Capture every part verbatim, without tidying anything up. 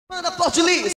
Manda Forte Liz.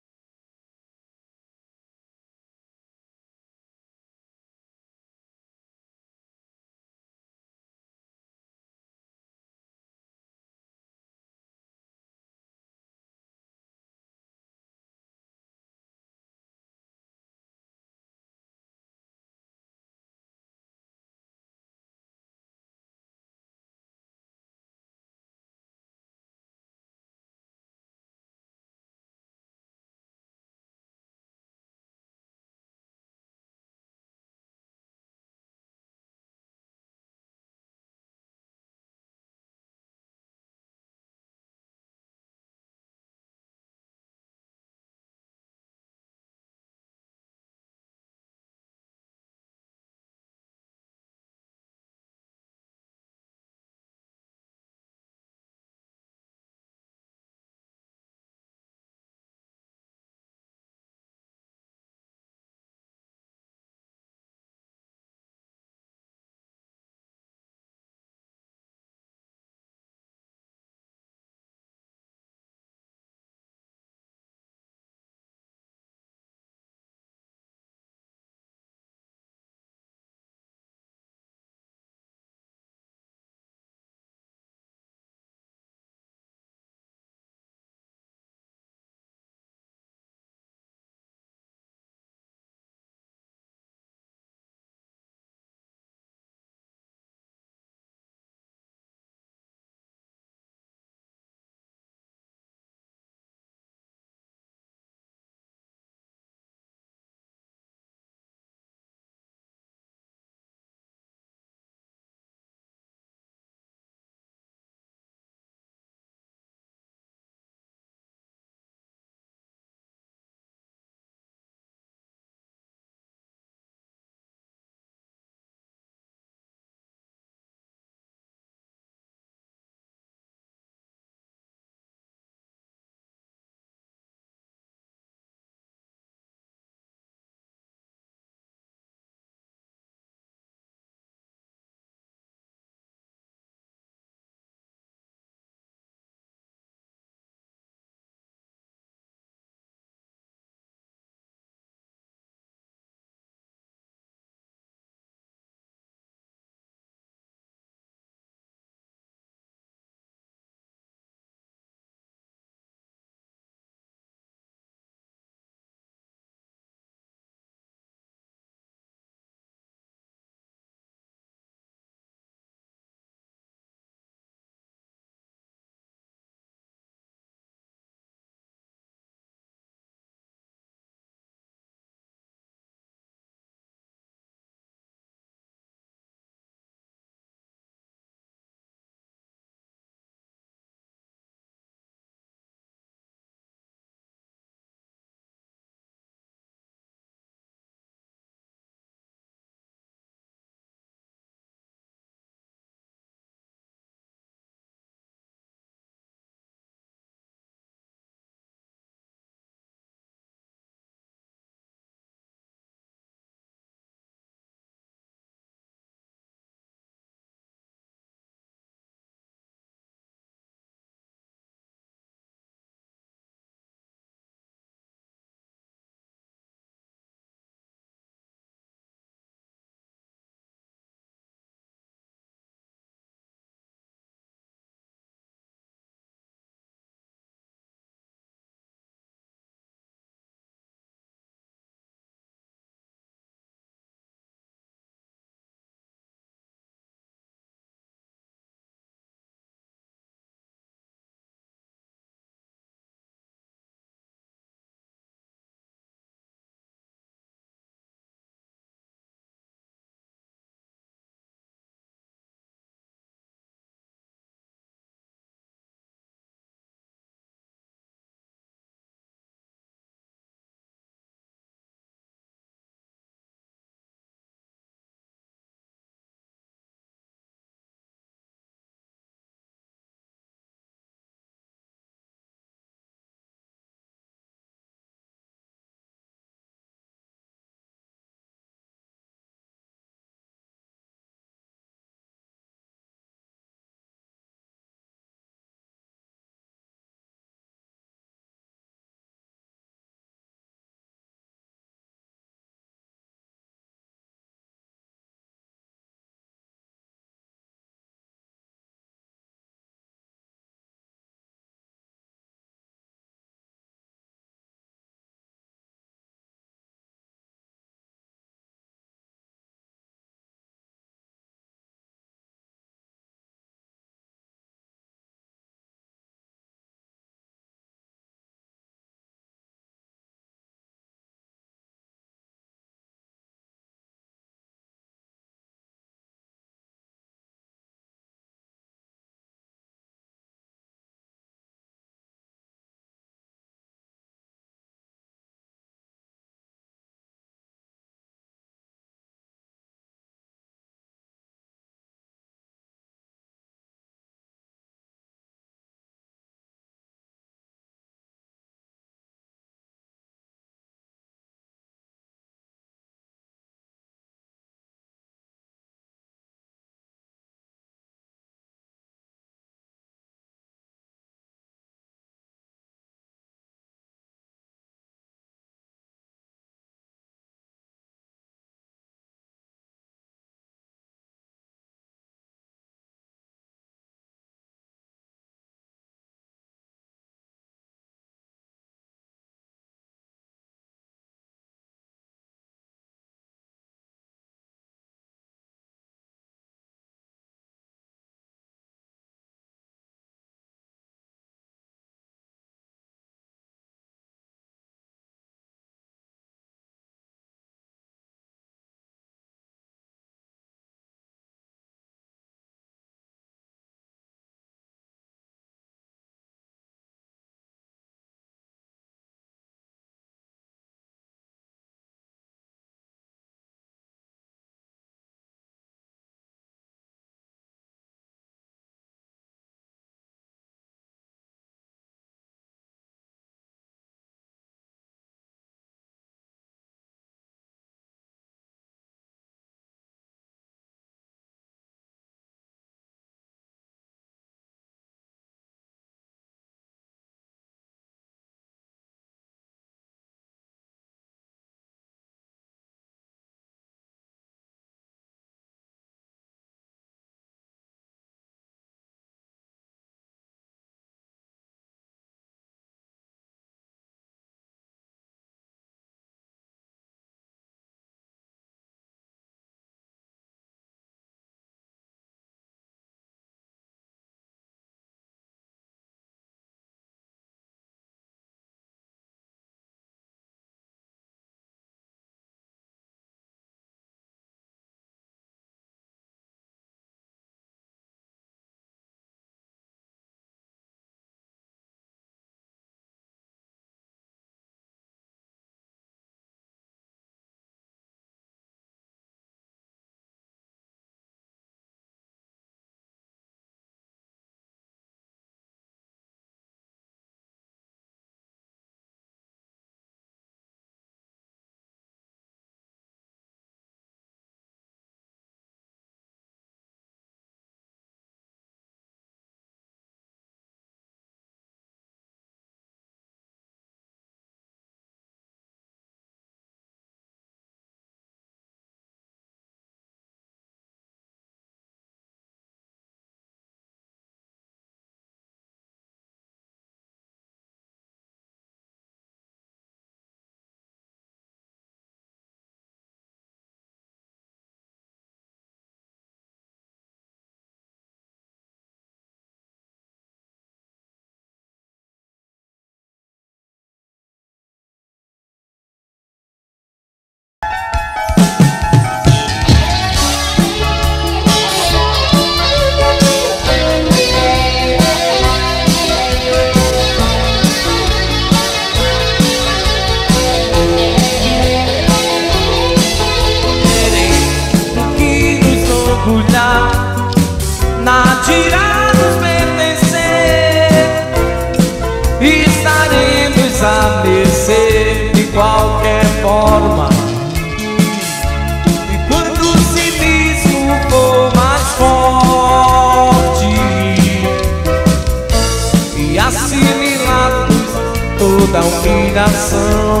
toda humilhação.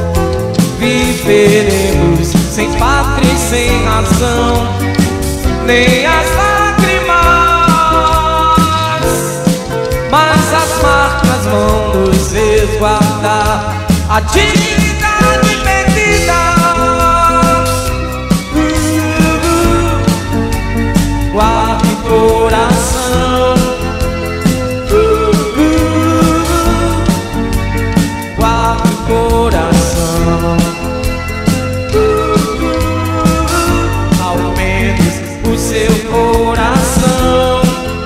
Viveremos sem pátria e sem razão, nem as lágrimas, mas as marcas vão nos resguardar. A dignidade perdida, uh, uh, guarde o coração, uh, uh, guarde o coração, uh, uh, ao menos o seu coração.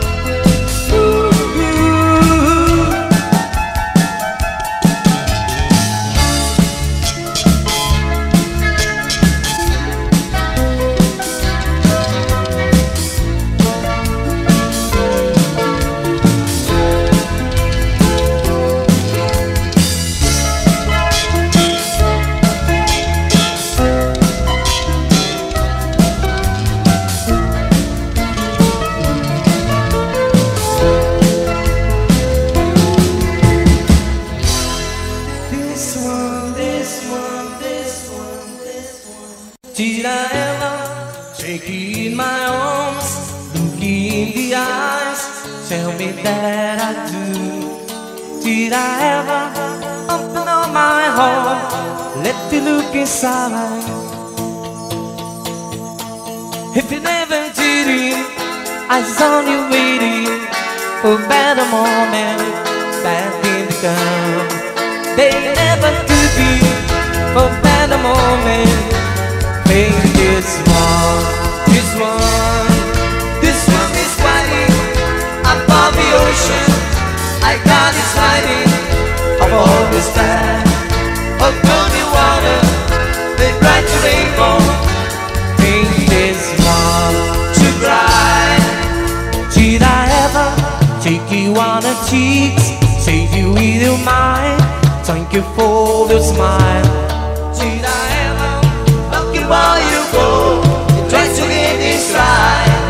Tira ela, take it in my arms, look in the eyes, tell me that I do. Tira ela, open up my heart, let me look inside. If you never did it, I saw you waiting for a better moment, bad things to come. They never could be for a better moment. Make this one, this one, this one is fighting above the ocean. I got it fighting above the sky, above the water, the bright rainbow. Make this one too bright. Did I ever take you on the cheeks, save you with your mind? Thank you for the smile. Did I ever while you go, try to get this right.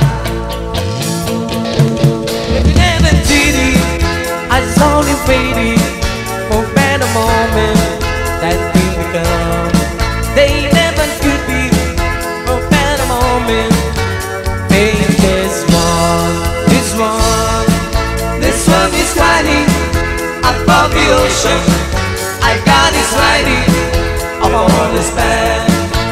If you never did it, I was only waiting for a better moment that will become. They never could be for a better moment. Make this one, this one, this one is fighting above the ocean. I got this writing upon this bed.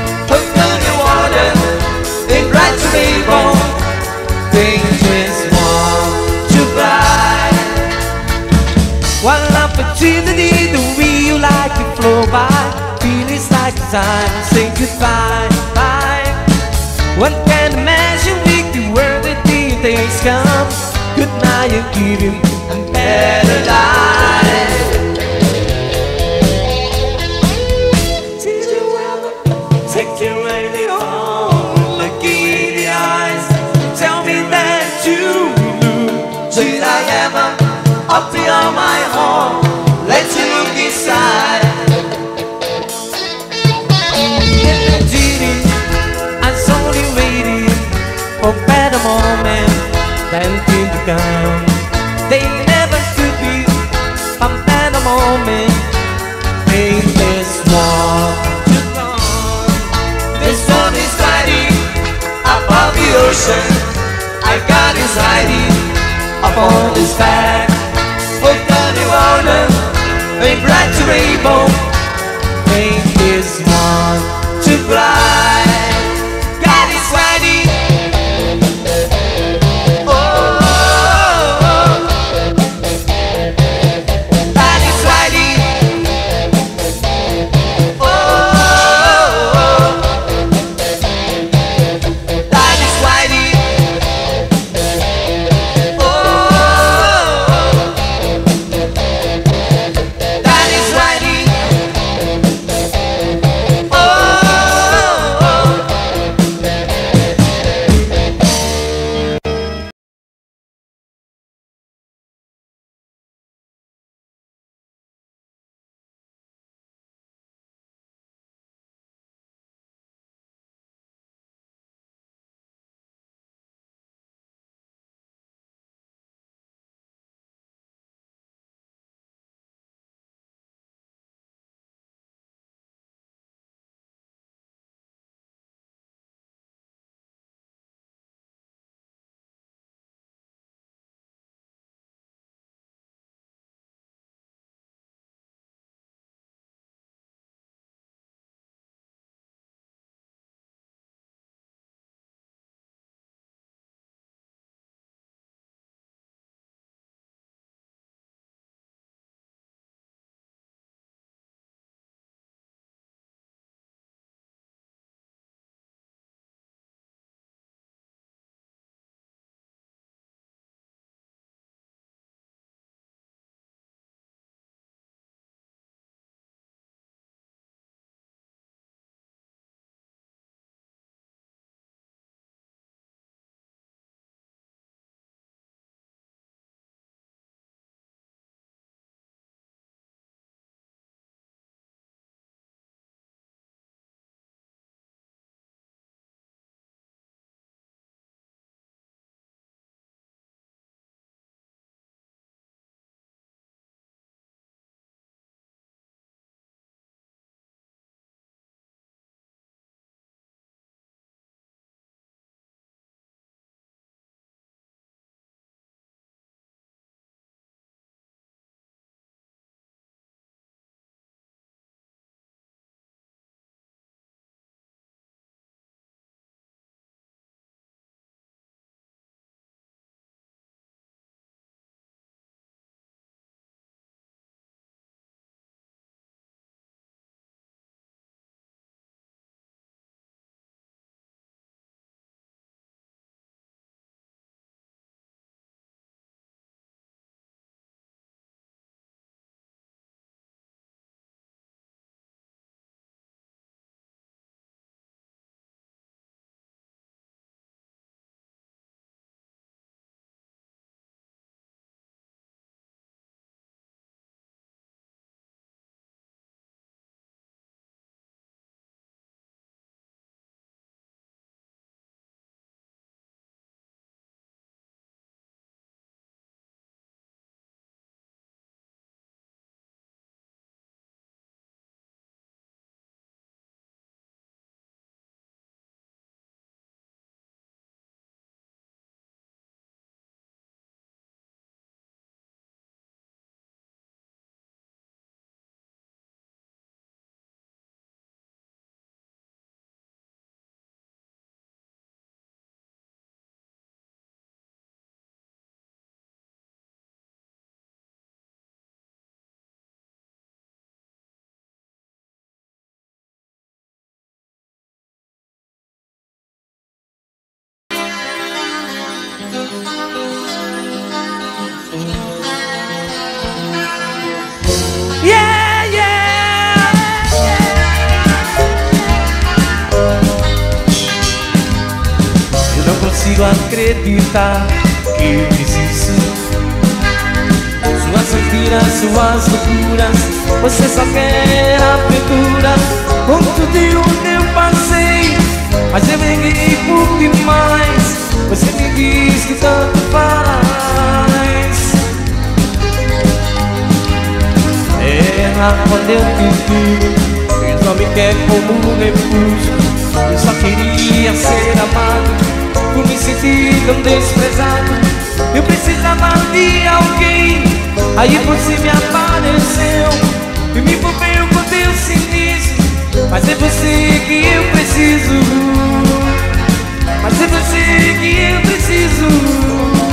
Bright rainbow, think this one too bright. One opportunity, the wheel like to flow by. Feelings like the time to say goodbye, bye. One can imagine we could work the days come. Good night, you give him a better life. Did you ever take your lady home? Did I ever up beyond my home, let you look inside? If I did it, I was only waiting for a better moment than did to come. They never could be a better moment. Make this one to come. This one is fighting above the ocean. I got his hiding upon his back, hooked on the water, a bright rainbow. Make this one too bright. God is fighting. Oh, oh, oh. God is fighting. Oh, oh, oh. God is fighting. Oh, Yeah, yeah, yeah. Eu não consigo acreditar que eu fiz isso. Suas mentiras, suas loucuras, você só quer aventura. Com tudo onde eu passei, mas eu errei por demais. Você me diz que tanto faz. Erra quando eu tento, Deus não me quer como um refúgio. Eu só queria ser amado, por me sentir tão desprezado. Eu precisava de alguém, aí você me apareceu e me envolveu com teu sinistro. Mas é você que eu preciso, mas é você que eu preciso.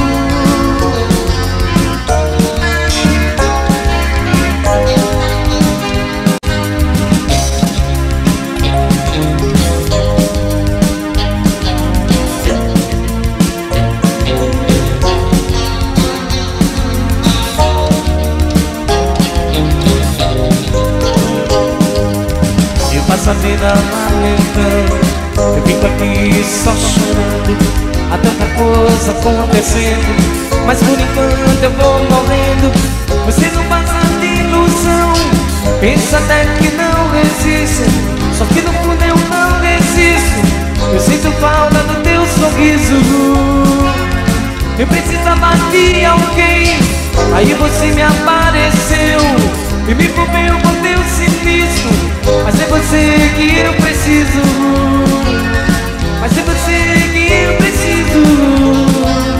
Passa a vida lamentando, eu fico aqui só chorando. Há tanta coisa acontecendo, mas por enquanto eu vou morrendo. Você não passa de ilusão, pensa até que não resiste, só que no fundo eu não resisto. Eu sinto falta do teu sorriso. Eu precisava de alguém, aí você me apareceu e me envolveu com teu sinistro. Mas é você que eu preciso, mas é você que eu preciso.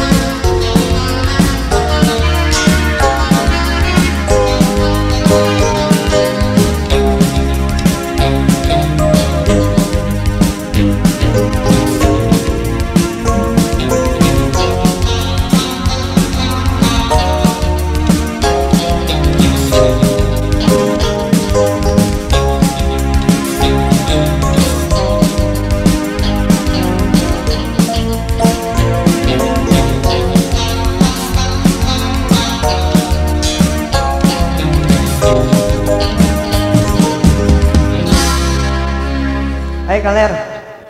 Aí, galera.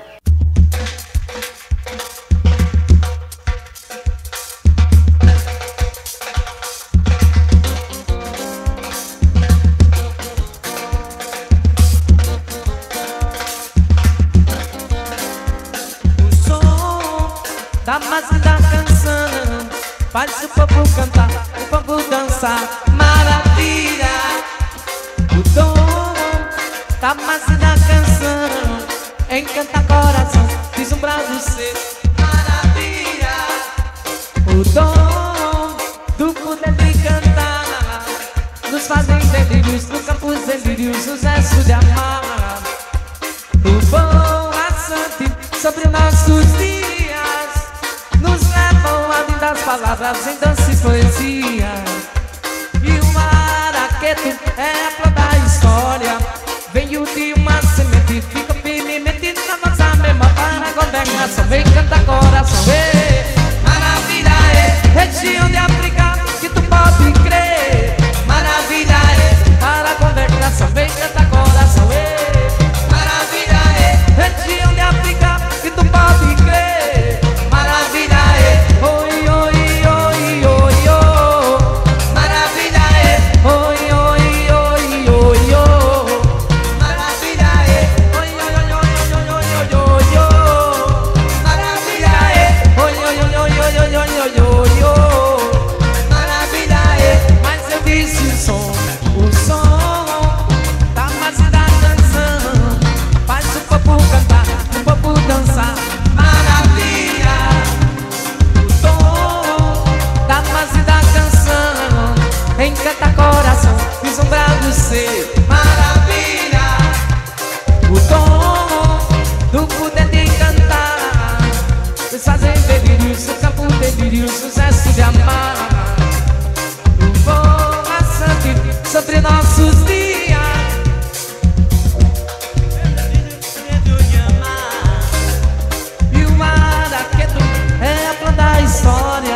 O som da base da canção faz o povo cantar, o povo dançar. Maravilha. O dom da base da canção encanta coração, deslumbrado ser. Maravilha. O dom do poder de cantar nos fazem delírios, no campos delírios, sucesso de amar. O bom assante sobre nossos dias nos levam além das palavras em dança e poesia. E o araqueto é a flor da história, veio de uma semente, fica firmemente na nossa memória. Para a governação, vem cantar coração. Ei, maravilha é região de África que tu pode crer. Maravilha é para a governação, vem cantar coração. Ei, maravilha é região de África que tu pode crer. Maravilha é oi, oi, oi, oi, oi. Maravilha é oi, oi, oi, oi, oi. Maravilha é oi, oi, oi, oi, oi, oi, oi, oi. Maravilha é oi, oi, oi, oi, oi, oi, oi, oi, oi. Maravilha é, mas eu disse o som, o som da base da canção faz o povo cantar, o povo dançar. Maravilha. O tom da base da canção encanta coração, deslumbrado ser. Maravilha. O tom do poder de cantar nos fazem delírios, o campo delírio, sucesso de amar. O bom assante sobre nossos dias e o araqueto é a flor da história,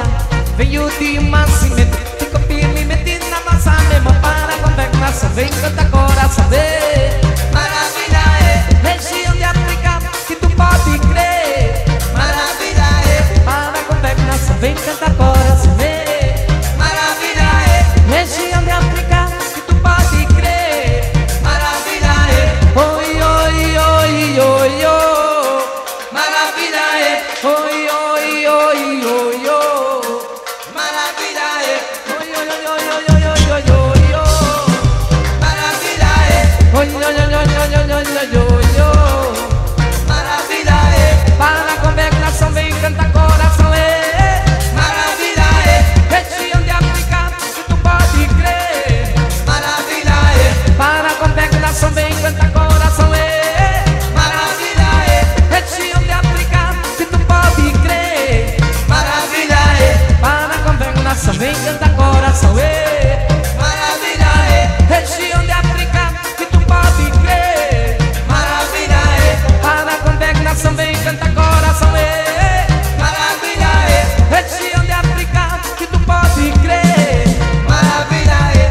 Venho de uma cimento, fico firme metido na nossa mesma. Para com pegnação, vem cantar coração, vê. Maravilha é, região de África, que tu pode crer. Maravilha é, para com pegnação, vem cantar coração, vê. Maravilha é, região de África, que tu pode crer. Maravilha é, oi, oi, oi, oi, oi. Maravilha é, oi, oi, oi, oi, oi. Maravilha é, oi, oi, oi, oi, oi, oi, oi, oi, oi. Maravilha é, oi, oi, oi, oi, oi, oi, oi, oi, oi. Maravilha é, para com pegnação, vem cantar coração, é. Maravilha é, região de África, que tu pode crer. Maravilha é, para com pegnação, vem cantar coração, é. Maravilha é, região de África, que tu pode crer. Maravilha é, para com pegnação, vem cantar coração, é. Maravilha é, região de África, que tu pode crer. Maravilha é, para com pegnação, vem cantar coração, é. Maravilha é, região de África, que tu pode crer. Maravilha é.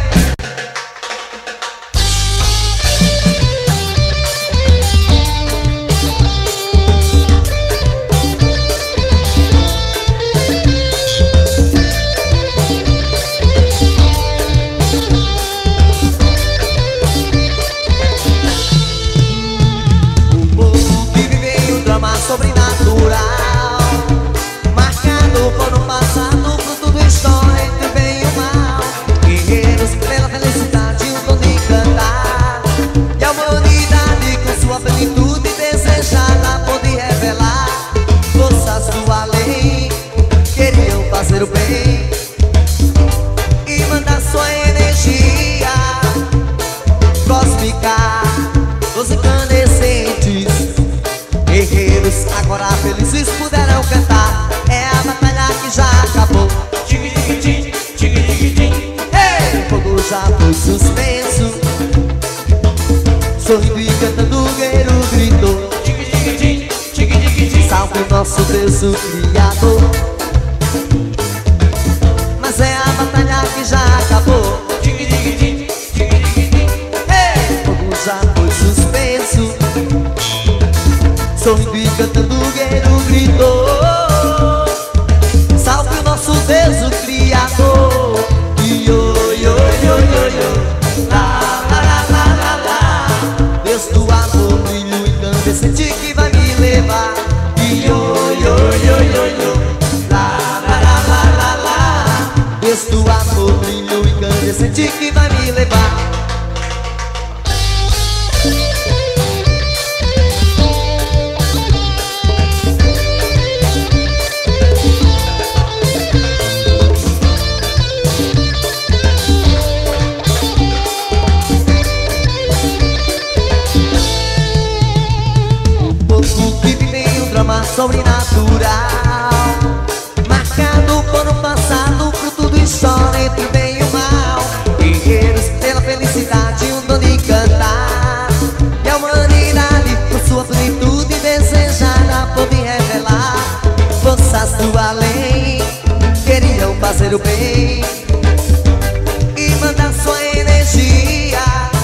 O povo que vive em um drama sobrenatural, marcado por um passado, fruto do história entre o bem e o mal. Guerreiros pela felicidade, um dom de cantar, e a humanidade com sua plenitude desejada pôde revelar forças do além, queriam fazer o bem e mandar sua energia cósmica, os incandescentes. Guerreiros agora felizes puderam cantar, é a batalha que já acabou. Tigui-tigui-tim, tigui-tigui-tim. Ei, o fogo já foi suspenso, sorrindo e cantando o guerreiro gritou: Tigui-tigui-tim, tigui-tigui-tim. salve o nosso Deus, o Criador. Mas é a batalha que já acabou. Tigui-tigui-tim, tigui-tigui-tim. Ei, o fogo já foi suspenso, sorrindo e cantando o guerreiro gritou: salve o nosso Deus, o Criador. Io, io, io, io, io. Lá, lá, lá, lá, lá, lá. Deus do amor, brilho incandescente que vai me levar. Io, io, io, io, io. Lá, lá, lá, lá, lá, lá. Deus do amor, brilho incandescente que vai me levar. O povo que vive em um drama sobrenatural, marcado por um passado, fruto do história entre o bem e o mal. Guerreiros pela felicidade, um dom de cantar, e a humanidade por sua plenitude desejada pôde revelar forças do além, queriam fazer o bem e mandar sua energia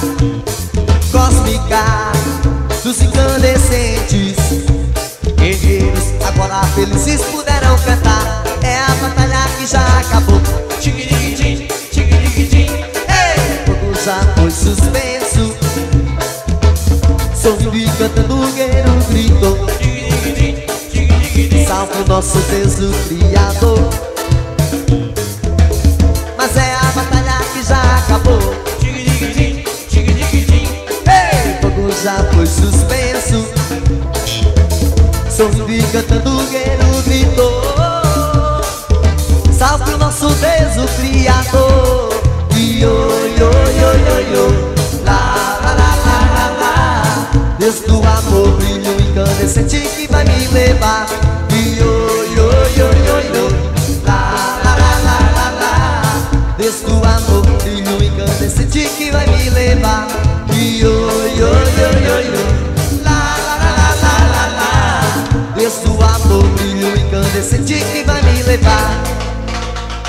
cósmica dos incandescentes. Guerreiros agora felizes puderam cantar, é a batalha que já acabou. Tigui-tigui-tim, tigui-tigui-tim. Ei, o fogo já foi suspenso, sorrindo e cantando o guerreiro gritou: Tigui-tigui-tim, tigui-tigui-tim. salve o nosso Deus, o Criador. Mas é a batalha que já acabou. Tigui-tigui-tim, tigui-tigui-tim. Ei, o fogo já foi suspenso, sorrindo e cantando o guerreiro gritou: salve o nosso Deus, o Criador. Io, io, io, io, io. Lá, lá, lá, lá, lá, lá. Deus do amor, brilho incandescente que vai me levar. Io, io, io, io, io. Lá, lá, lá, lá, lá, lá. Deus do amor, brilho incandescente que vai me levar. Io, io, io, io, io. Lá, lá, lá, lá, lá, lá. Deus do amor, brilho incandescente que vai me levar.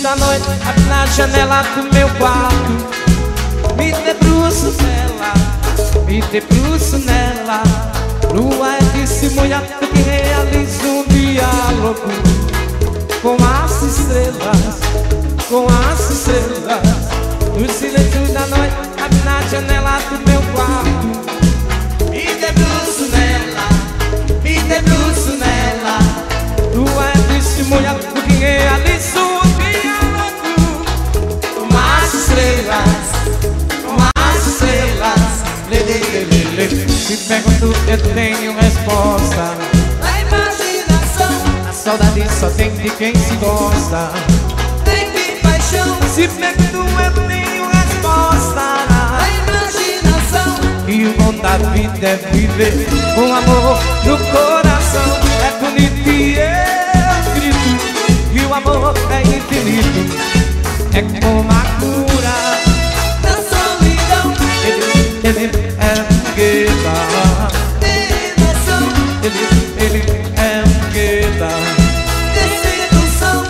da noite, abre na janela do meu quarto. Me debruço nela, me debruço nela. Lua é testemunha que realiza um diálogo com as estrelas, com as estrelas. No silêncio da noite, abre na janela do meu quarto. Me debruço nela, me debruço nela. Lua é testemunha que realiza um diálogo com as estrelas, com as estrelas. Lê, lê, lê, lê, lê. Se pergunto, eu tenho resposta. A imaginação, A saudade só tem de quem se gosta. tem que paixão. Se pergunto, eu tenho resposta. A imaginação, E o bom da vida é viver com amor no coração. É bonito e eu grito. E o amor é infinito, é como a cura. da solidão, Ele, ele é um gueta. de emoção, Ele, ele é um gueta. de sedução.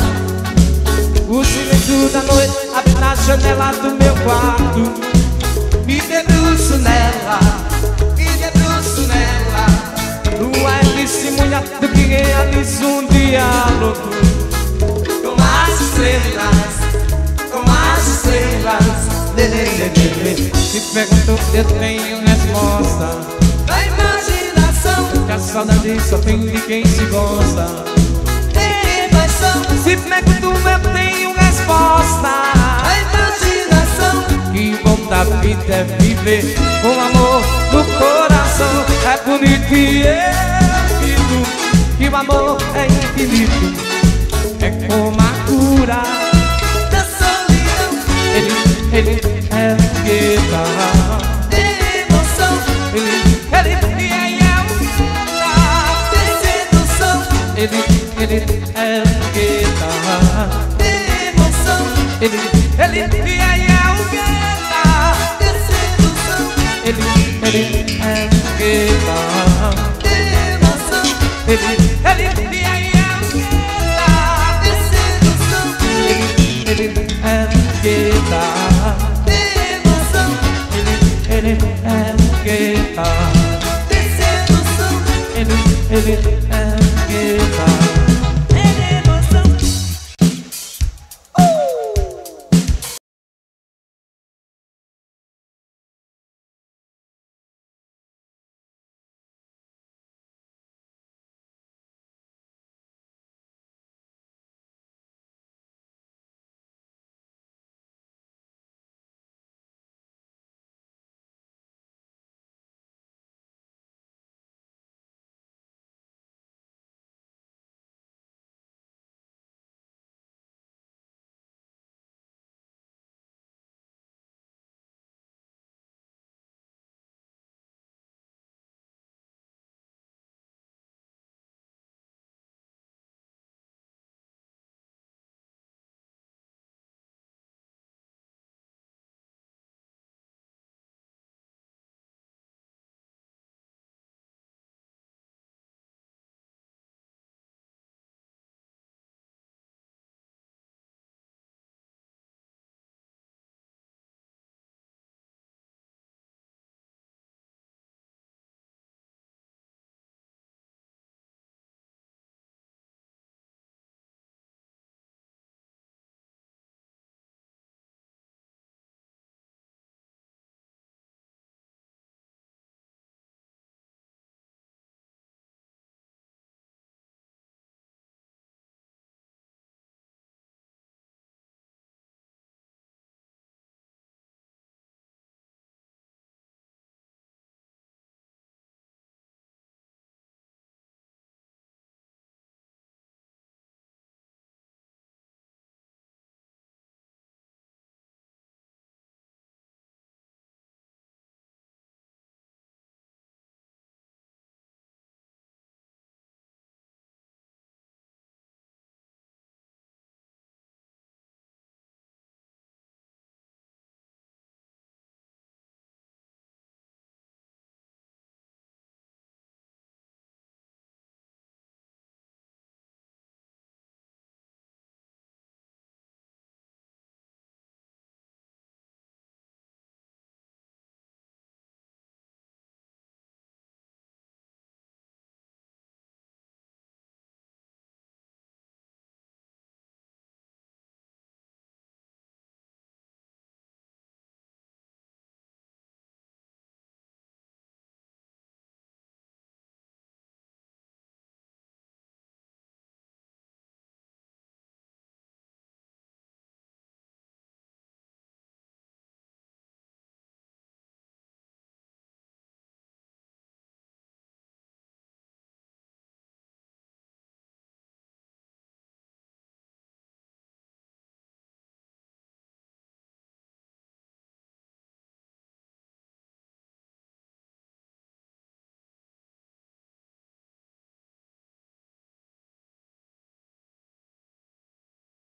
O silêncio da noite abre na janela do meu quarto. Me debruço nela, Me debruço nela, lua é testemunha do que realiza um diálogo com as estrelas, com as estrelas. Lê, lê, lê, lê, lê. Se pergunto, eu tenho resposta. A imaginação, Que a saudade só tem de quem se gosta. tem paixão. Se pergunto, eu tenho resposta. A imaginação, Que bom da vida é viver com amor no coração. É bonito e eu grito. Que o amor é infinito, é como a cura. da solidão, Ele, ele é um gueta. de emoção, Ele, ele é um gueta. de sedução. Ele, ele é um gueta. De emoção, Ele, ele é um gueta. de sedução, Ele, ele é um gueta. de emoção, Ele, ele é um gueta. de sedução, Ele, ele é um gueta. de emoção, Ele, ele é um gueta. de sedução, Ele, ele é um gueta.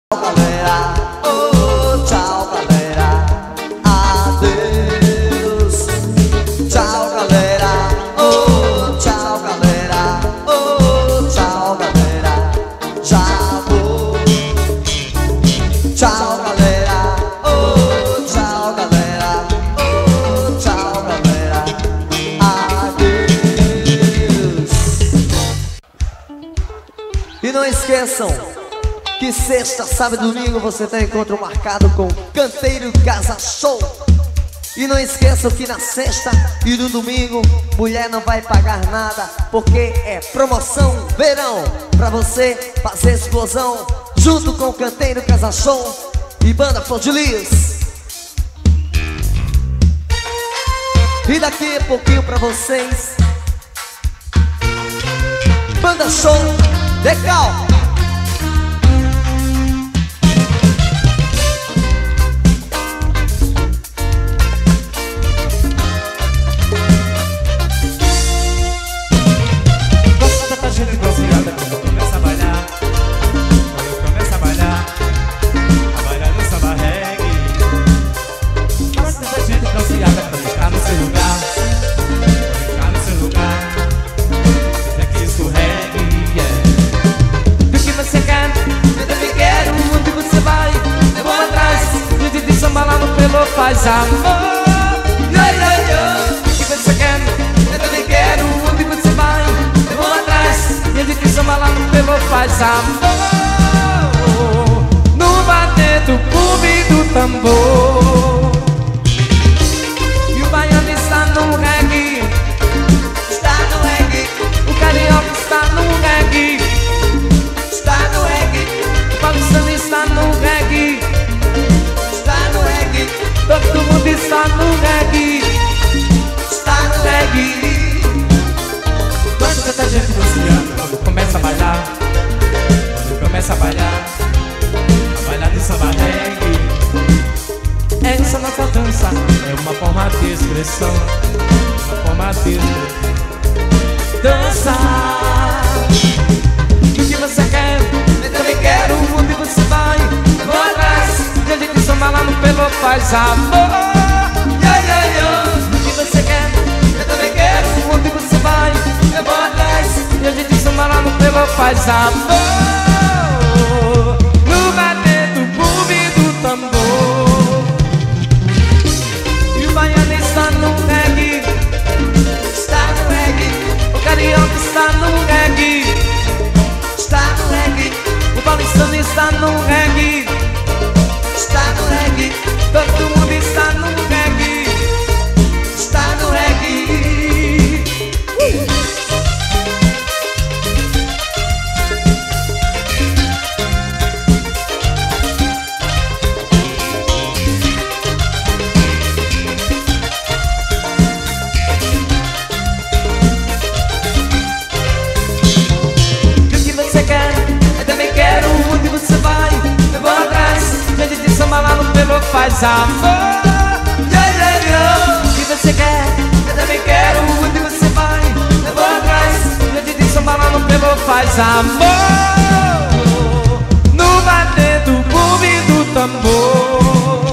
galera, oh, tchau galera, adeus. Tchau galera, oh, tchau galera, oh, tchau galera, já vou. Tchau galera, oh, tchau galera, oh, tchau galera, adeus. E não esqueçam que sexta, sábado e domingo você tem encontro marcado com Canteiro Casa Show. E não esqueçam que na sexta e no domingo mulher não vai pagar nada, porque é promoção verão pra você fazer explosão junto com Canteiro Casa Show e Banda Flor de Lis. E daqui a pouquinho pra vocês Banda Show Decal. Faz amor, yo, yo, yo. O que você quer? Eu também quero. Onde você vai? Eu vou atrás. E a gente samba lá no pelo faz amor, no bater do clube do tambor. E o baiano está no reggae, está no reggae. O carioca está no reggae, está no reggae. O paulistano está no reggae, todo mundo está no reggae, está no reggae. Gosto tanta gente dançando quando começa a bailar, quando começa a bailar, a bailar de samba reggae. Essa nossa dança é uma forma de expressão, uma forma de expressão. Dança. O que você quer? Eu também quero. Onde você vai? Eu vou atrás. E a gente samba lá no pelo faz amor, yo, yo, yo. O que você quer? Eu também quero. Onde você vai? Eu vou atrás. E a gente samba lá no pelo faz amor, no bater do bumbi do tambor. E o baiano está no reggae, está no reggae. O carioca está no reggae, está no reggae. O paulistano está no reggae, está no reggae. Todo mundo está no reggae, está no reggae. E o que você quer? Eu também quero. Onde você vai? Eu vou atrás. Gente de samba lá no pelo faz amor, yo, yo, yo. O que você quer? Eu também quero. Onde você vai? Eu vou atrás. Gente de samba lá no pelo faz amor, no bater do bumbi do tambor.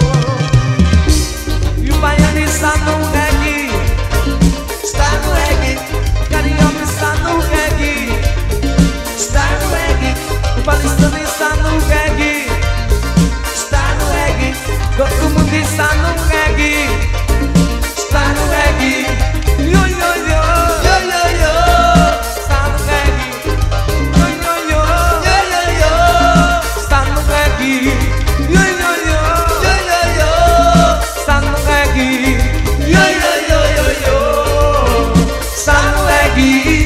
E o baiano está no reggae, está no reggae. O carioca está no reggae, está no reggae. O paulistano está no reggae, está no reggae. Todo mundo está no reggae, está no reggae. Yo, yo, yo, yo, yo, yo. Está no reggae, yo, yo, yo, yo, yo, yo. Está no reggae, yo, yo, yo, yo, yo, yo. Está no reggae, yo, yo, yo, yo, yo. Está no reggae.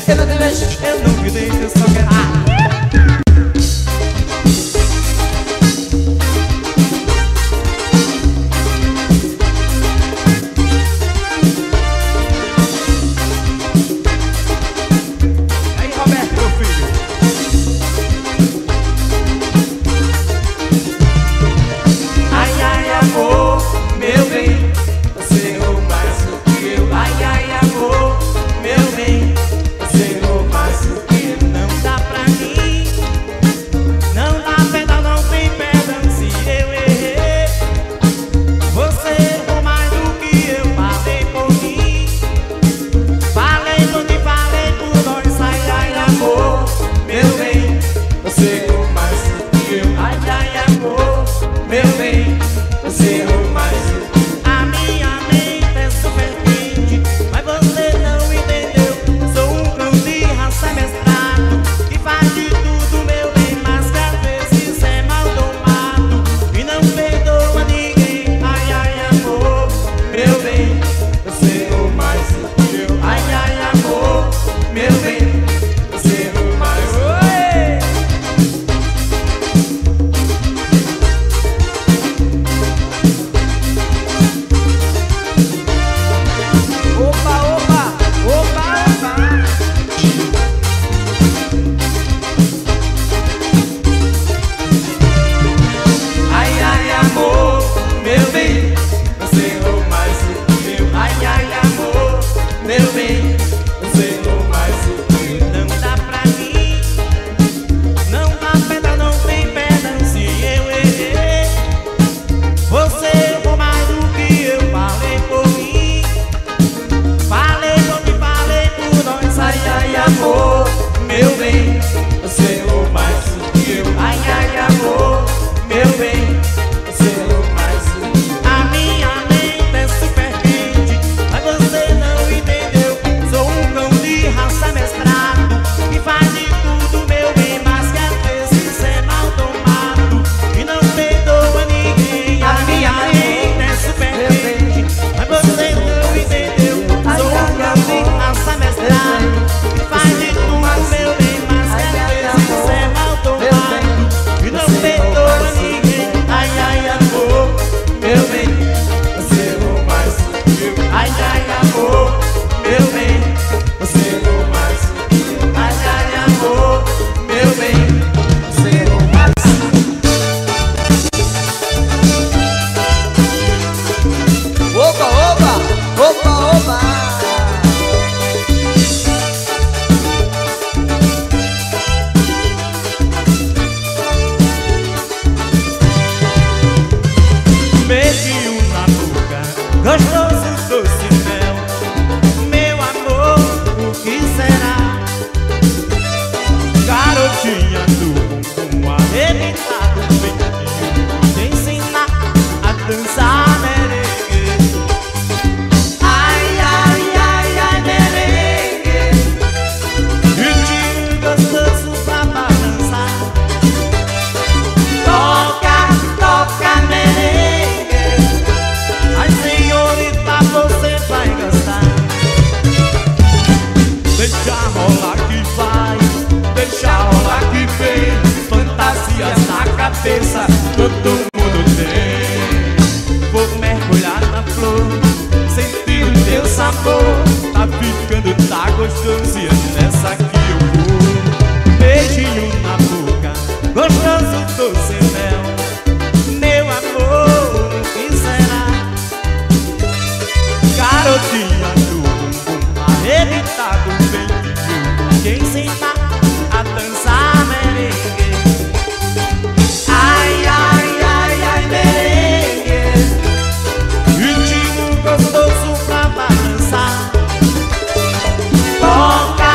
eu não te deixo, eu não te deixo, eu só quero. Ah. Toca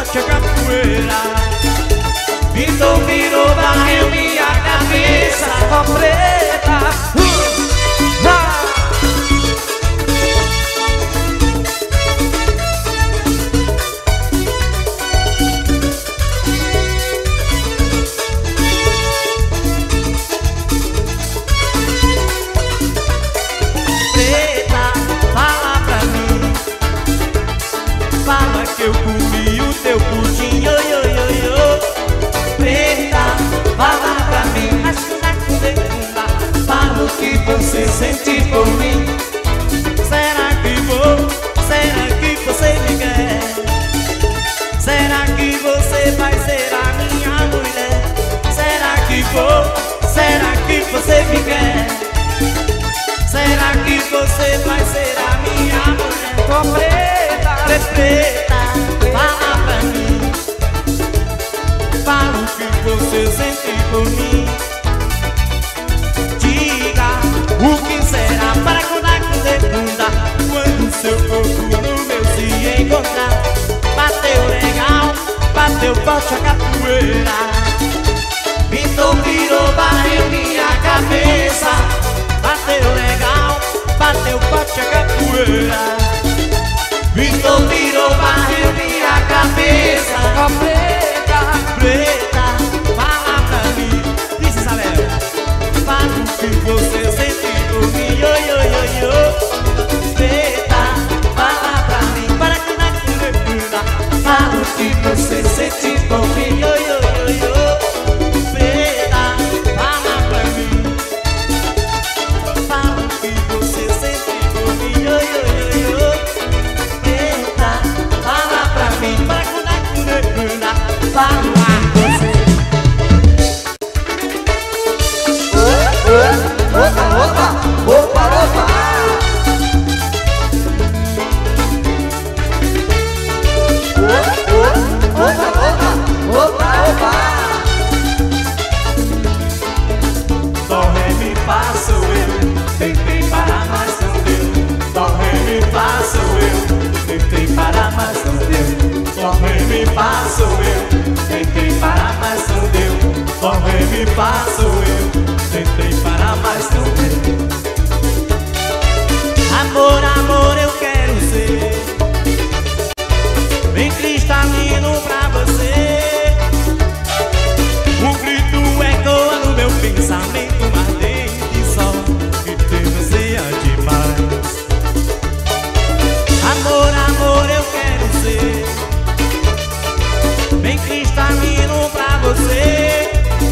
bote a capoeira. Pintou, virou, varreu minha cabeça. Ó preta, uh, ah. Preta, fala pra mim. Fala que eu comi o teu pudim, yo, yo, yo, yo. Preta, fala pra mim. Fala o que você sente por mim. Será que vou? Será que você me quer? Será que você vai ser a minha mulher? Será que vou? Será que você me quer? Será que você vai ser a minha mulher? Tô preta, preta, fala pra mim. Fala o que você sente por mim. Diga o que será para contar com segunda. Quando seu corpo no meu se encontrar. Bateu legal, bateu forte a capoeira. Pintou, virou, varreu minha cabeça. Bateu legal, bateu forte a capoeira. Pintou, virou, varreu minha cabeça. Ó preta, preta, fala pra mim. Diz Isabel, fala o que você sente por mim, yo, yo, yo, yo. Preta, fala pra mim, para que na cultura. Fala o que você sente por mim, yo, yo, yo, yo. Preta, fala pra mim. Fala o que você sente por mim, yo, yo, yo, yo. Preta, fala pra mim, para que na cultura. Fala você. Opa, opa, opa, opa. Opa, opa, opa, opa. Dó, ré, mi, fá, sou eu. Tentei parar, mas não deu. Dó, ré, mi, fá, sou eu. Tentei parar, mas não deu. Dó, ré, mi, fá, sou eu. Tentei parar, mas não deu. Dó, ré, mi, fá, sou eu. Tentei parar, mas não deu. Amor, amor, eu quero ser bem cristalino pra você. Um grito ecoa no meu pensamento, ardente de sol que temeia demais. Amor, amor, eu quero ser bem cristalino pra você.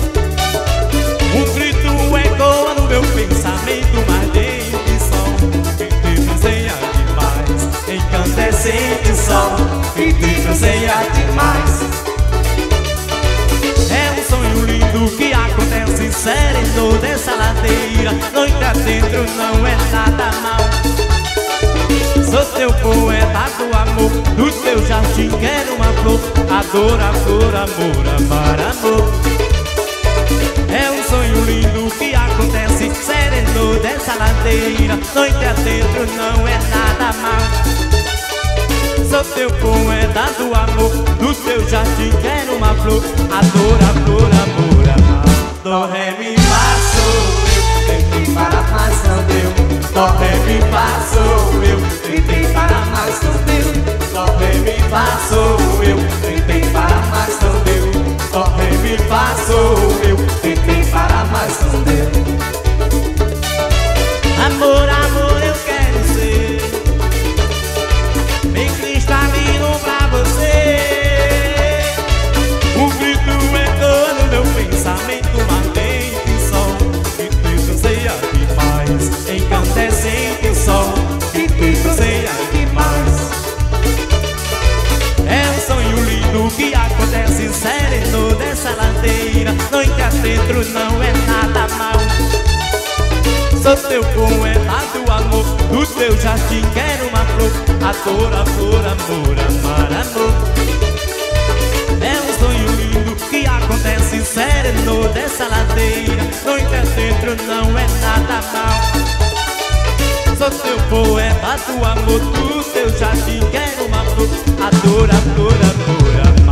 Um grito ecoa no meu pensamento, ardente de sol que temeia demais. Incandescente sol que temeia demais. É um sonho lindo que acontece sereno dessa ladeira. Noite adentro não é nada mal. Sou teu poeta do amor, do teu jardim quero uma flor. Adoro, adoro, amor, amar, amor. É um sonho lindo que acontece sereno dessa ladeira. Noite adentro não é nada mal. Sou teu poeta do amor, do teu jardim quero uma flor. Adoro, adoro, amor, amar. Dó, ré, mi, fá, sou eu. Tentei parar, mas não deu. Dó, ré, mi, fá, sou eu. Tentei parar, mas não deu. Dó, ré, mi, fá, sou eu. Tentei parar, mas não deu. Dó, ré, mi, fá, sou eu. Tentei parar, mas não deu. Amor, amor, eu quero ser bem cristalino pra você. Um grito ecoa no meu pensamento, ardente sol que te deseja demais. Incandescente sol que te deseja demais. É um sonho lindo que acontece sereno dessa ladeira. Noite adentro não é nada mal. Sou teu poeta do amor, do teu jardim quero uma flor. Adoro, adoro, amor, amar, amor. É um sonho lindo que acontece sereno dessa ladeira. Noite adentro não é nada mal. Sou teu poeta do amor, do teu jardim quero uma flor. Adoro, adoro, amor, amar.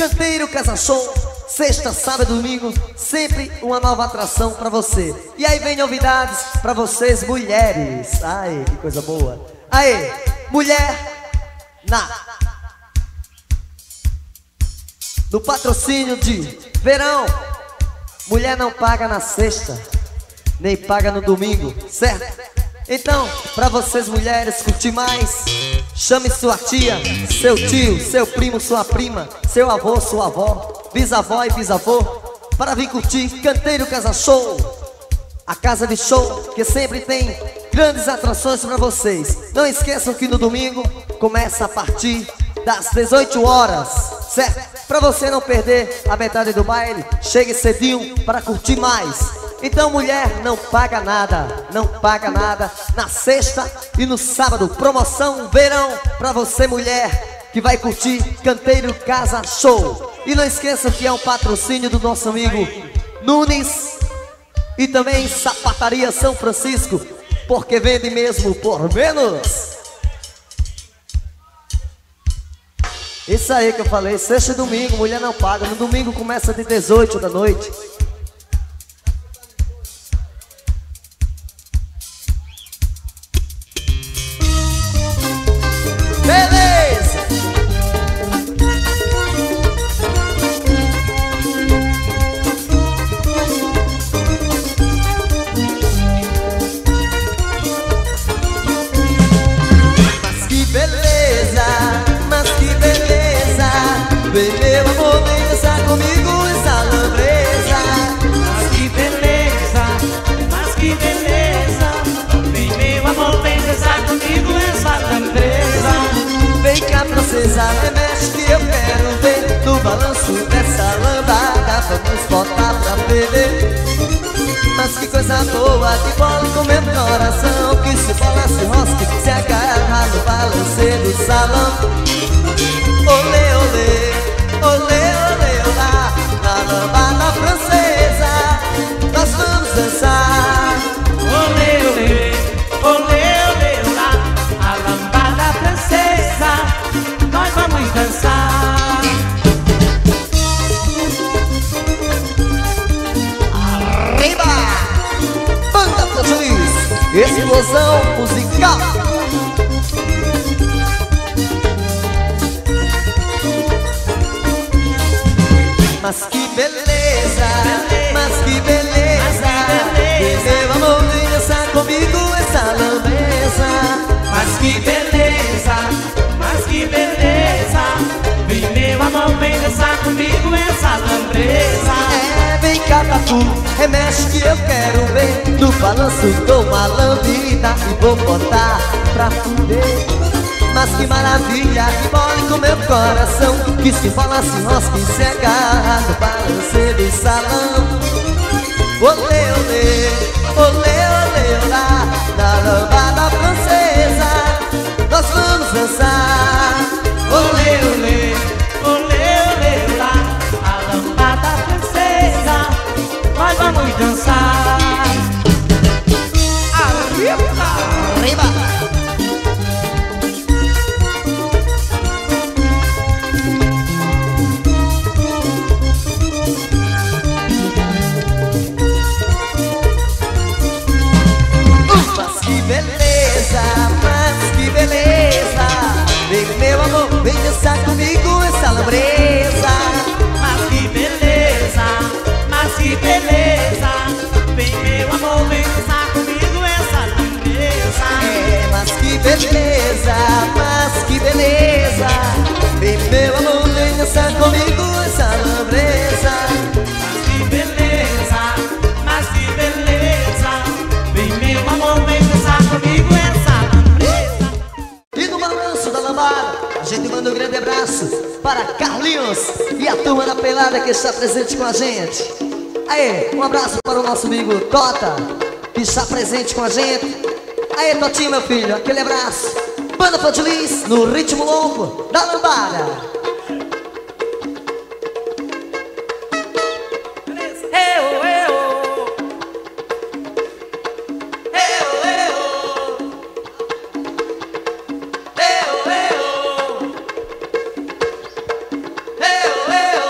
Canteiro Casa Show, sexta, sábado e domingo, sempre uma nova atração pra você. E aí vem novidades pra vocês, mulheres. Ai, que coisa boa. Aí, mulher na no patrocínio de verão. Mulher não paga na sexta, nem paga no domingo, certo? Então, pra vocês mulheres curtir mais, chame sua tia, seu tio, seu primo, sua prima, seu avô, sua avó, bisavó e bisavô, para vir curtir Canteiro Casa Show, a casa de show que sempre tem grandes atrações pra vocês. Não esqueçam que no domingo começa a partir das dezoito horas, certo? Pra você não perder a metade do baile, chegue cedinho para curtir mais. Então mulher não paga nada, não paga nada na sexta e no sábado. Promoção verão pra você mulher que vai curtir Canteiro Casa Show. E não esqueça que é um patrocínio do nosso amigo Nunes e também Sapataria São Francisco, porque vende mesmo por menos. Isso aí que eu falei, sexta e domingo, mulher não paga. No domingo começa de dezoito da noite. Beleza! Mas que beleza, mas que beleza. Vem meu amor, vem dançar comigo essa lambreza. Mas que beleza, mas que beleza. Vem meu amor, vem dançar comigo essa lambreza. Vem cá princesa, remexe que eu quero ver. No balanço dessa lambada vamos botar pra beber. Mas que coisa boa, que bola com meu coração, que se bola se rosque, se agarra no balanço do salão. Olê, olê, olê, olê, olá, na lambada francesa nós vamos dançar. Olê, olê, olê, olê, lá, a lambada francesa, nós vamos dançar. Arriba! Banda Feliz, explosão musical. Mas que beleza, mas que beleza. Meu amor, vem dançar comigo essa lambreza. Mas que beleza, mas que beleza. Vem meu amor, vem dançar comigo essa lambreza. É, vem cá tatu, remexe que eu quero ver. No balanço dou uma lambida e vou botar pra fuder. Mas que maravilha, que mole com meu coração, que se fala se rosca e se agarra no balanço do salão. Olê, olê, olê, olê, olá, na lambada francesa nós vamos dançar. Olê, olê, olê, olê, lá, a lambada francesa, nós vamos dançar. Arriba! Arriba! Mas que beleza, mas que beleza. Vem meu amor, vem dançar comigo essa lambreza. Mas que beleza, mas que beleza. Vem meu amor, vem dançar comigo essa lambreza. É, mas que beleza, mas que beleza. Vem meu amor, vem dançar comigo essa lambreza. Mas que beleza, mas que beleza. Vem meu amor, vem dançar comigo essa lambreza. E no balanço da lambada, a gente manda um grande abraço para Carlinhos e a turma da pelada que está presente com a gente. Aê, um abraço para o nosso amigo Tota, que está presente com a gente. Aê, Totinho, meu filho, aquele abraço. Banda Feliz no ritmo louco da lambada. Eu, eu, Eu, eu, eu, eu, eu, eu.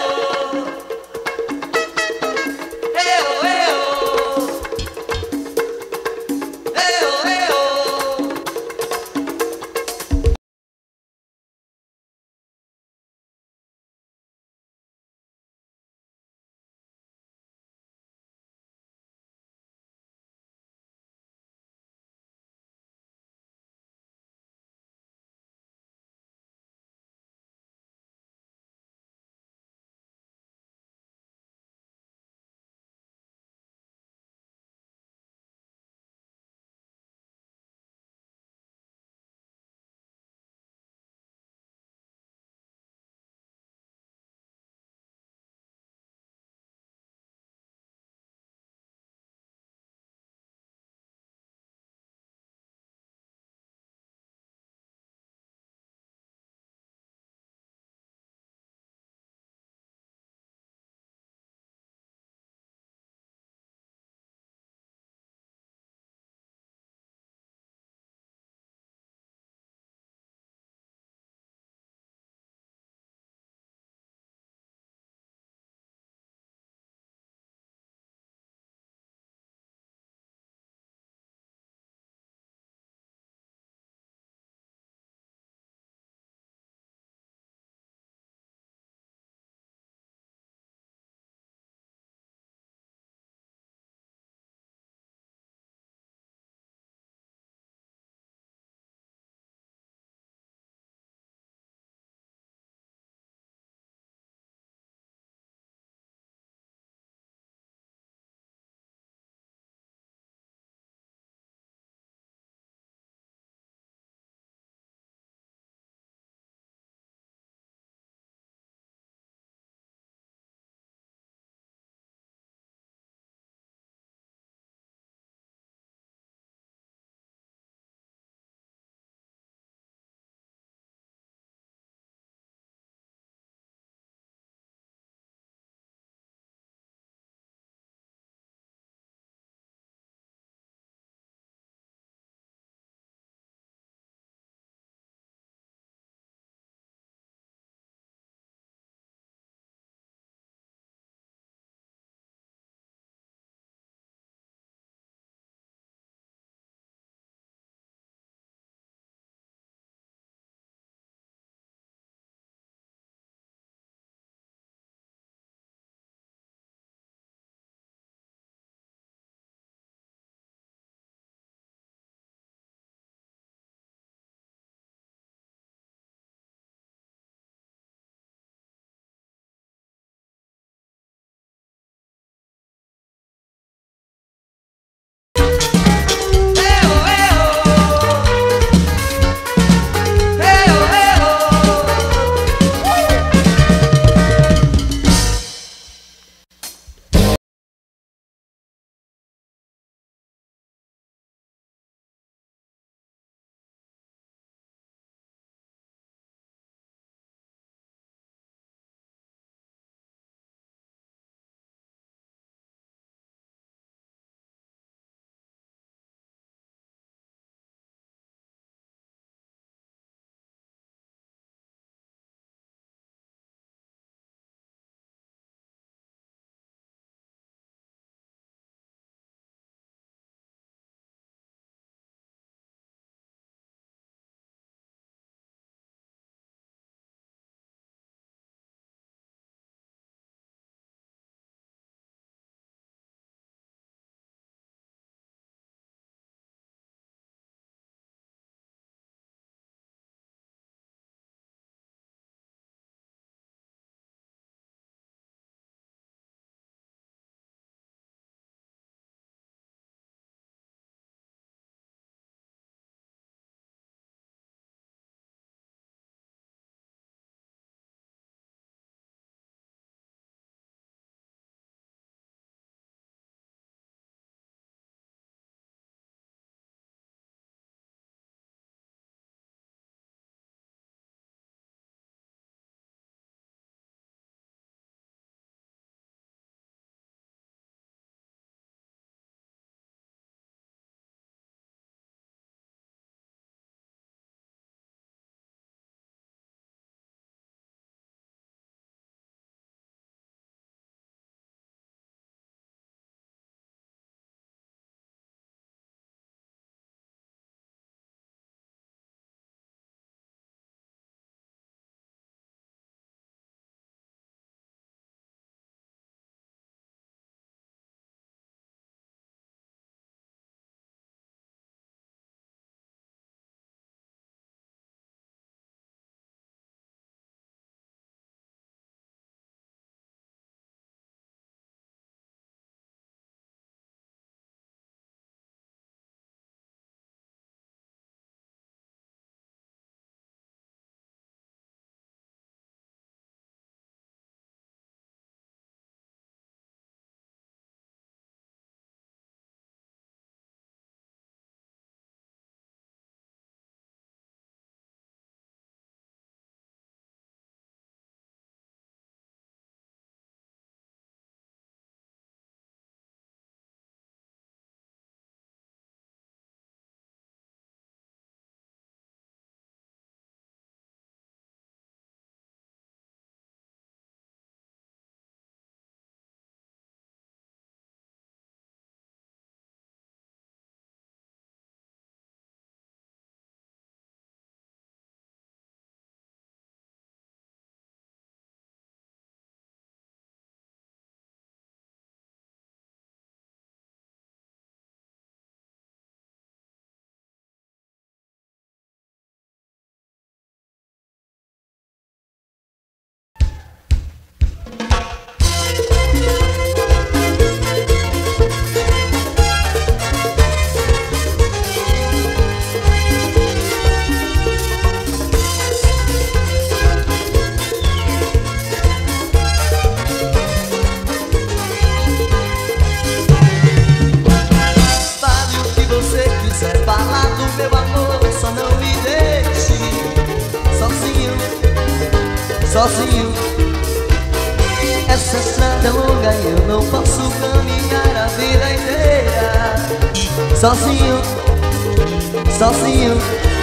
sozinho. Essa estrada é longa e eu não posso caminhar a vida inteira sozinho, sozinho.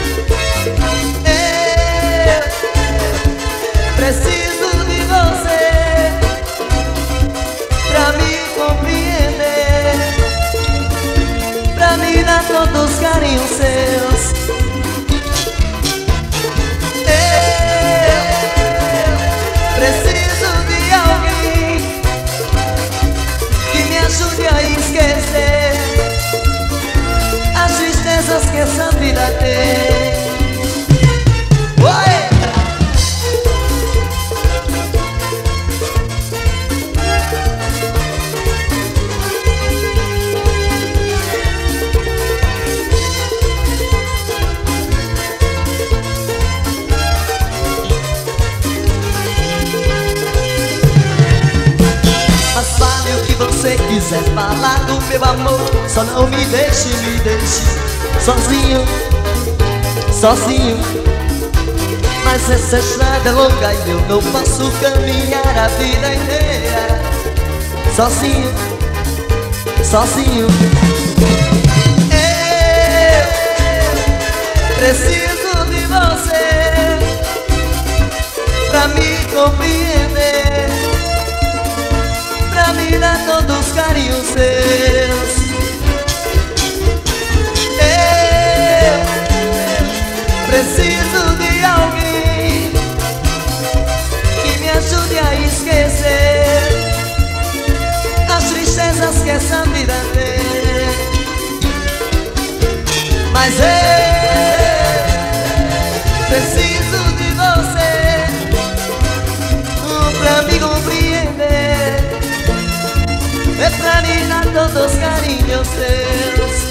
Eu preciso de você pra me compreender, pra me dar todos os carinhos seus. Preciso de alguém que me ajude a esquecer as tristezas que essa vida tem. Oi! Mas fale o que você quiser falar do meu amor, só não me deixe, me deixe sozinho, sozinho. Mas essa estrada é longa e eu não posso caminhar a vida inteira sozinho, sozinho. Eu preciso de você pra me compreender, pra me dar todos os carinhos seus. Eu preciso de alguém que me ajude a esquecer as tristezas que essa vida tem. Mas eu preciso de você pra me compreender, é pra lhe dar todos os carinhos seus.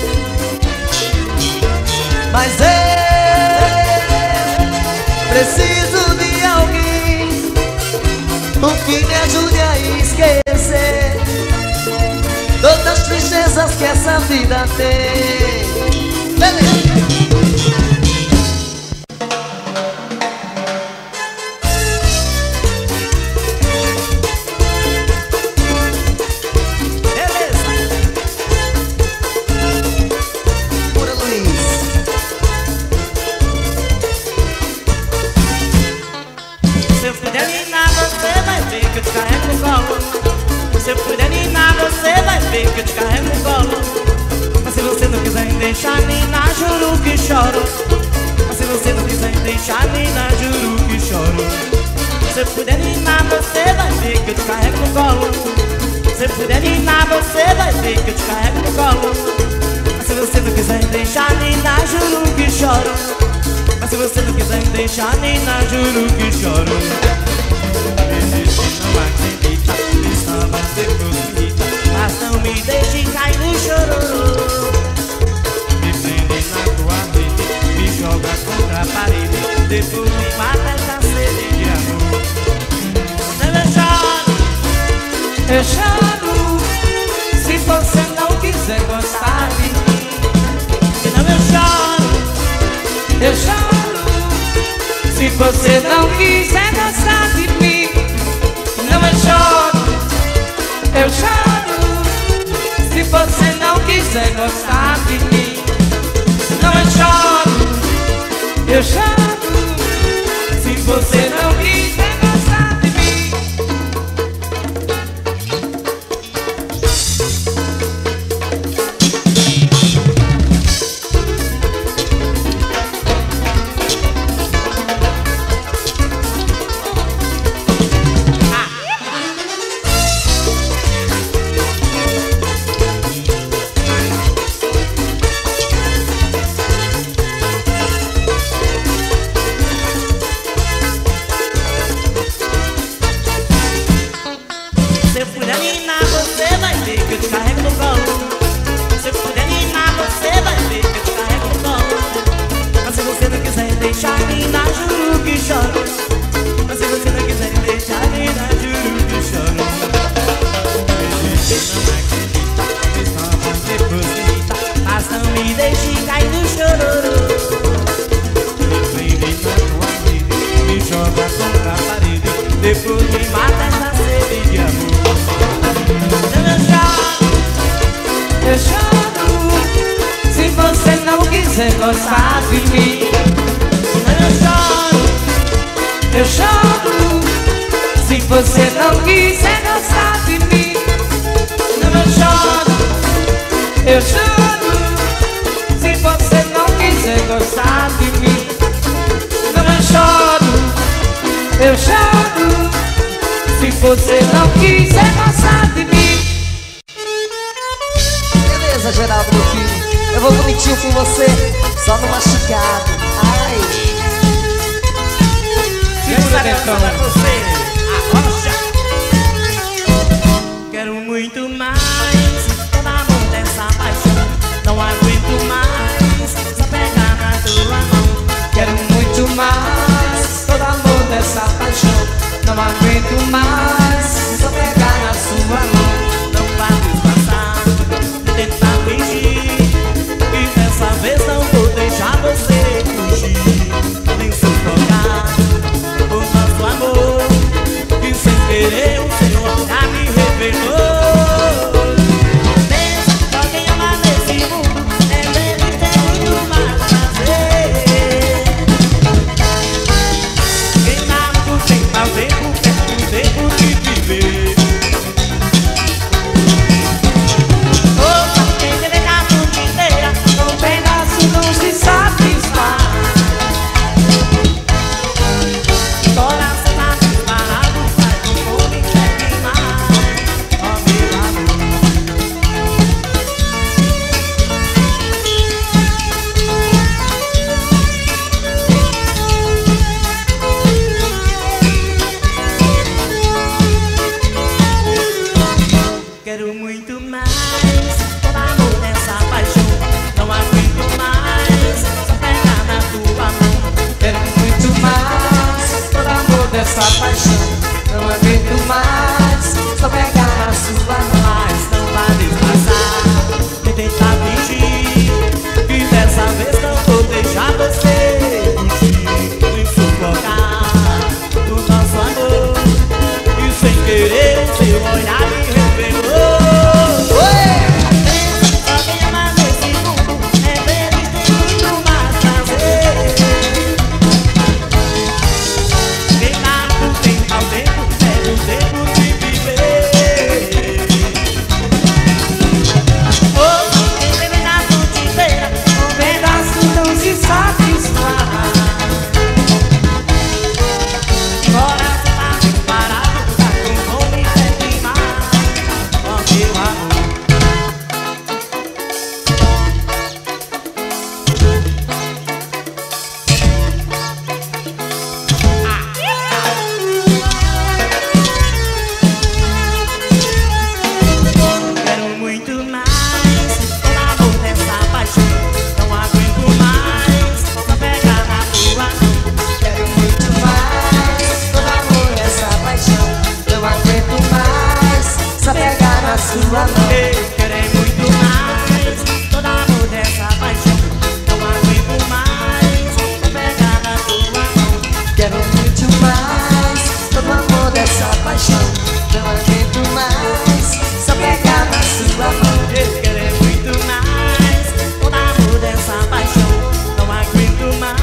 Mas eu preciso de alguém que me ajude a esquecer todas as tristezas que essa vida tem. Beleza. Se eu puder ninar, você vai ver que eu te carrego no colo. Mas se você não quiser me deixar ninar, juro que choro. Mas se você não quiser me deixar ninar, juro que choro. Se eu puder ninar, você vai ver que eu te carrego no colo. Se eu puder ninar, você vai ver que eu te carrego no colo. Mas se você não quiser me deixar ninar, juro que choro. Mas se você não quiser me deixar ninar, juro que choro. Não acredita, me samba, você possibilita, mas não me deixe cair no chororô. Me prende na tua rede, me joga contra a parede, depois me mata essa sede de amor. Eu choro, eu choro, se você não quiser gostar de mim. Senão eu choro, eu choro, se você não quiser gostar de mim. Não, eu choro, eu choro, se você não quiser gostar de mim. Não, eu choro, eu choro, se você não quiser gostar de mim. gostar de mim. Eu choro, eu choro, se você não quiser gostar de mim. Eu choro, eu choro, se você não quiser gostar de mim. Eu choro, eu choro, se você não quiser gostar de mim. Beleza, Geraldo, meu filho, eu vou bonitinho com você, só no machucado. Ai, segura dentro pra você, a rocha. Quero muito mais, todo amor dessa paixão. Não aguento mais, só pegar na tua mão. Quero muito mais, todo amor dessa paixão. Não aguento mais, só pegar na sua mão. Não vá disfarçar, tentar fingir, e dessa vez não vou deixar você fugir, nem sufocar o nosso amor, que sem querer o seu olhar me revelou. Pensa que alguém ama nesse mundo, é dele ter muito mais prazer. Quem dá muito tempo ao tempo, perde o tempo de viver. Ouça, quem deve a noite inteira, um pedaço não se satisfaz. Coração tá disparado, vai com fome, quer queimar. Ó meu amor. Quero muito mais, todo amor dessa paixão. Não aguento mais, só pegar na tua mão. Quero muito mais, todo amor dessa paixão. Não aguento mais, só pegar na sua mão. Mas não vai disfarçar, nem tentar fingir, que dessa vez não vou deixar você fugir, nem sufocar o nosso amor, e sem querer o seu olhar me revelou. Alguém ama nesse mundo, é dele ter muito mais prazer. Quem dá o tempo ao tempo, perde o tempo de viver. Ouça, quem deve na noite inteira, um pedaço não se satisfaz. Coração tá disparado, tá com fome, quer queimar. Ó meu amor. Quero muito mais, todo amor dessa paixão. Não aguento mais, só pegar na tua mão. quero muito mais, todo amor dessa paixão. Não aguento mais, só pegar na sua mão. Eu quero muito mais, todo amor dessa paixão. Não aguento mais, só pegar na tua mão. Quero muito mais, todo amor dessa paixão. Não aguento mais, só pegar na sua mão. Eu quero muito mais, todo amor dessa paixão. Não aguento mais.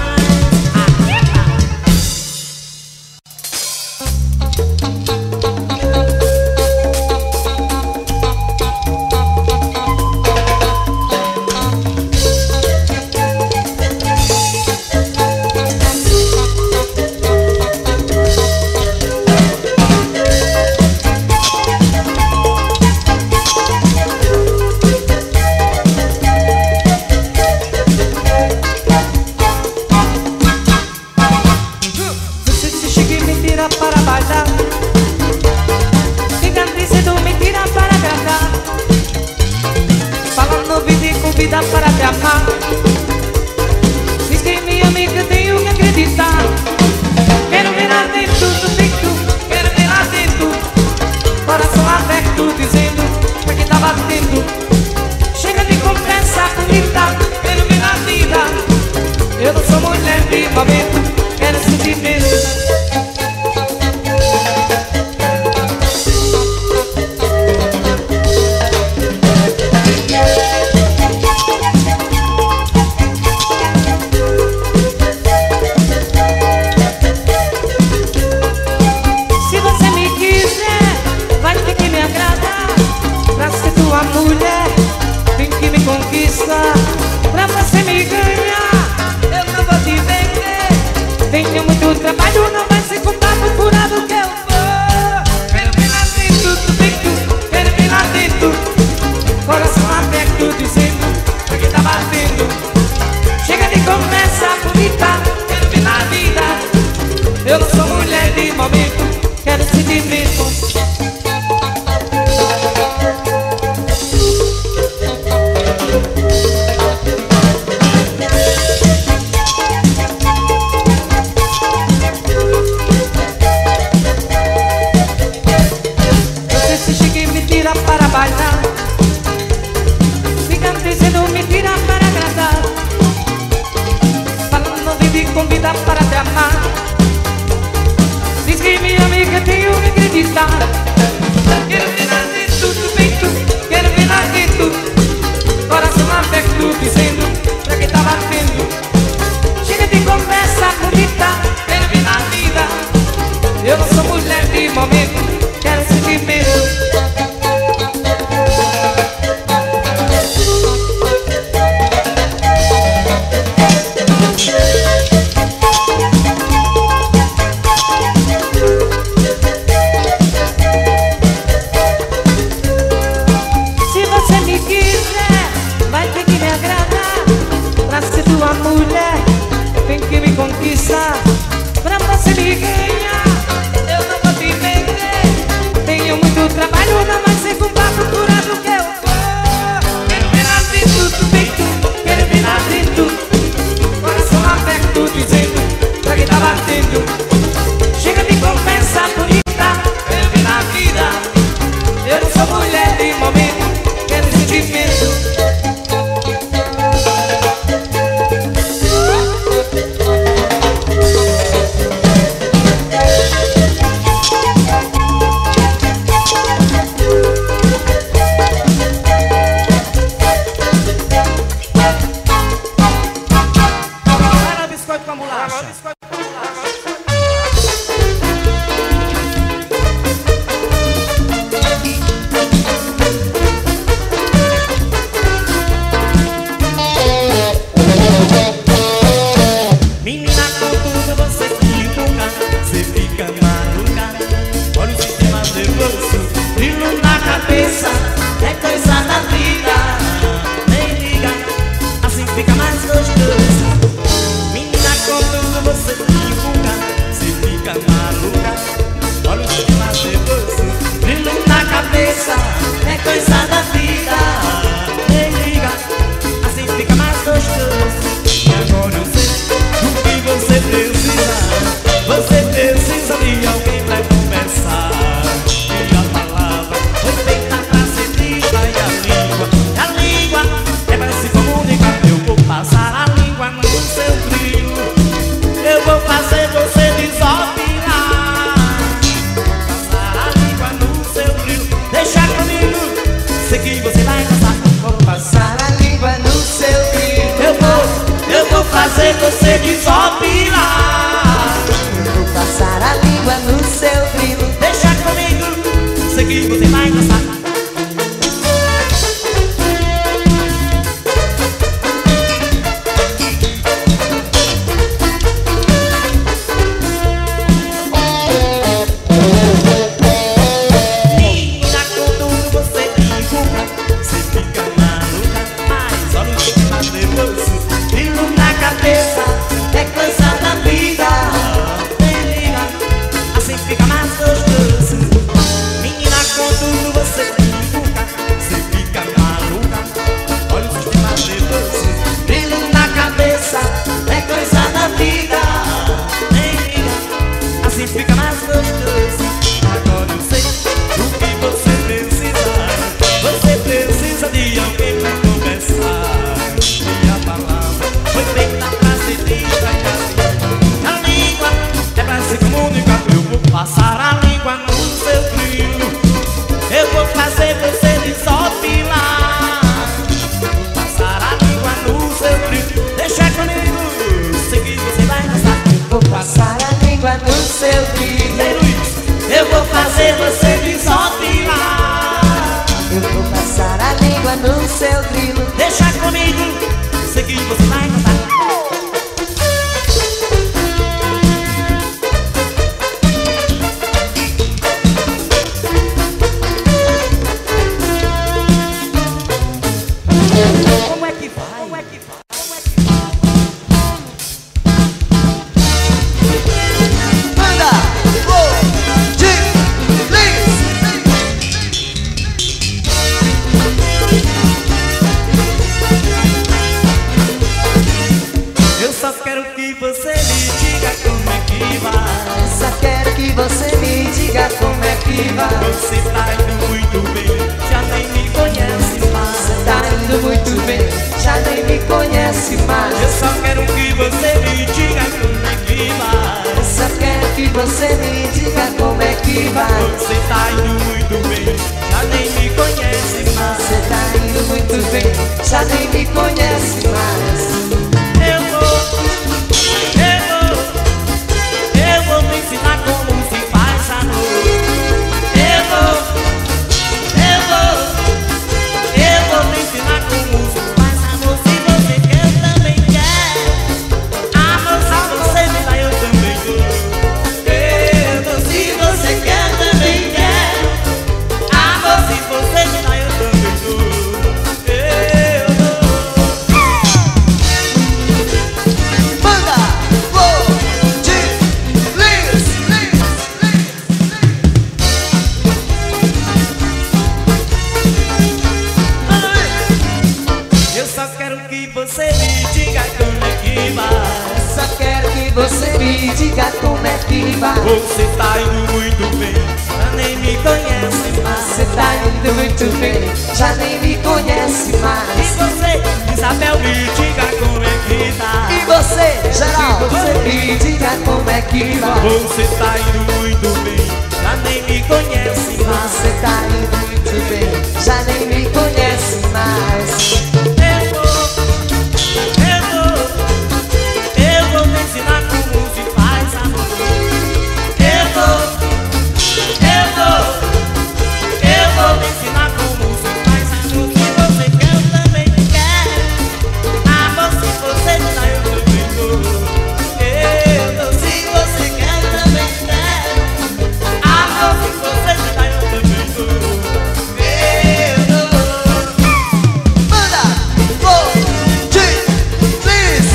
Você se chega e me tira para bailar, fica dizendo mentira para agradar, fala no ouvido e convida para te amar. Diz que me ama e que tenho que acreditar. Quero ver lá dentro do peito, quero ver lá dentro, coração aberto dizendo pra quem tá batendo. Chega de conversa bonita, quero ver a vida. Eu não sou mulher de momento, quero sentir mesmo. convida para te amar. Diz que minha amiga tenho que acreditar. Quero ver lá dentro do peito, quero ver lá dentro. Coração aberto dizendo pra quem tá batendo. Chega de conversa bonita, quero ver na vida. Eu não sou mulher de momento, quero sentimento. Pra você me ganhar, eu não vou te vender. Tenho muito trabalho, não mais sei com a procura do que eu vou. Quero ver lá dentro do peito, quero ver lá dentro. Coração aberto dizendo pra quem tá batendo. Chega de conversa bonita, quero ver na vida. Eu não sou mulher de momento, quero sentimento. Você desopilar. Eu vou passar a língua no seu grilo. Deixa comigo, sei que você vai gostar. Menina, quando você divulga, você fica maluca. Mas olha o que faz depois. Grilo na cabeça, é coisa da vida. Nem liga, assim fica mais gostoso. Menina, quando você divulga, você fica maluca. Olha o sistema nervoso. Brilho na cabeça, é coisa da vida. Nem liga, assim fica mais gostoso. Agora eu sei o que você precisa. Você precisa de alguém pra conversar. E a palavra foi feita pra ser dita. A língua é pra se comunicar. Eu vou passar a língua no seu brilho. Eu vou fazer você desopilar. Vou passar a língua no seu brilho. Deixa comigo, sei que você vai gostar. Eu vou passar a língua no seu brilho. Ei, Luiz, eu vou fazer você desopilar. Eu vou passar a língua no seu grilo. Deixa comigo, sei que você vai gostar. Como é que vai? Como é que vai? Como é que vai? Manda! Oh! Eu só quero que você me diga como é que vai. Eu só quero que você me diga como é que vai. Você tá indo muito bem, já nem me conhece mais. Você tá indo muito bem, já nem me conhece mais. Eu só quero que você me diga como você me diga como é que vai. Você tá indo muito bem, já nem me conhece mais. Você tá indo muito bem, já nem me conhece mais. Eu vou, eu vou, eu vou me ensinar como se faz amor. Eu vou, eu vou, eu vou me ensinar como se faz amor. Se você quer, eu também quero. Amor, se você me dá, eu também dou. Eu dou, se você quer, eu também quero. Amor, se você me dá, eu também dou. Eu dou. Manda, vou, de, lis, lis, Eu só quero que você me diga como é que vai. Só quero que você me diga como é que vai. Você tá indo muito bem, já nem me conhece mais. Você tá indo muito bem, já nem me conhece E mais. você, Isabel, me diga como é que tá. E você, Geraldo, você me diga como é que vai. Você tá indo muito bem, já nem me conhece mais. Você tá indo muito bem, já nem me conhece mais. Eu vou, eu vou, eu vou me ensinar como se faz amor. Eu vou, eu vou, eu vou me ensinar como se faz amor. Se você quer, eu também quero. Amor, se você me dá, eu também dou. Eu dou, se você quer, eu também quero. Amor, se você me dá, eu também dou. Eu dou. Manda, vou, de, lis,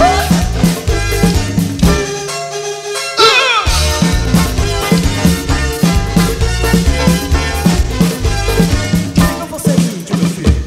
Não vou ser índio, meu filho.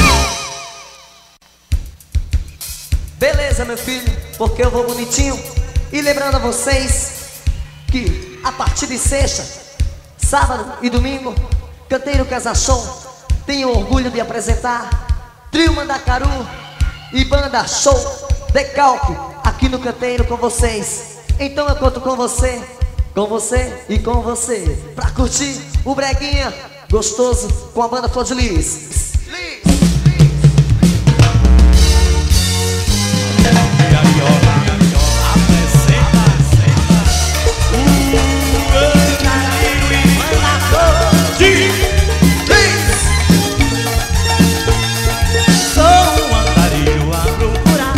Beleza, meu filho, porque eu vou bonitinho. E lembrando a vocês que a partir de sexta, sábado e domingo, Canteiro Casa Show tenho orgulho de apresentar Trio Mandacaru e Banda Show Decalque aqui no Canteiro com vocês. Então eu conto com você, com você e com você, pra curtir o breguinha gostoso com a banda Flor de Lis. Minha viola, minha viola, apresenta, apresenta. O Andarilho e Mandacaru. Sou um andarilho a procurar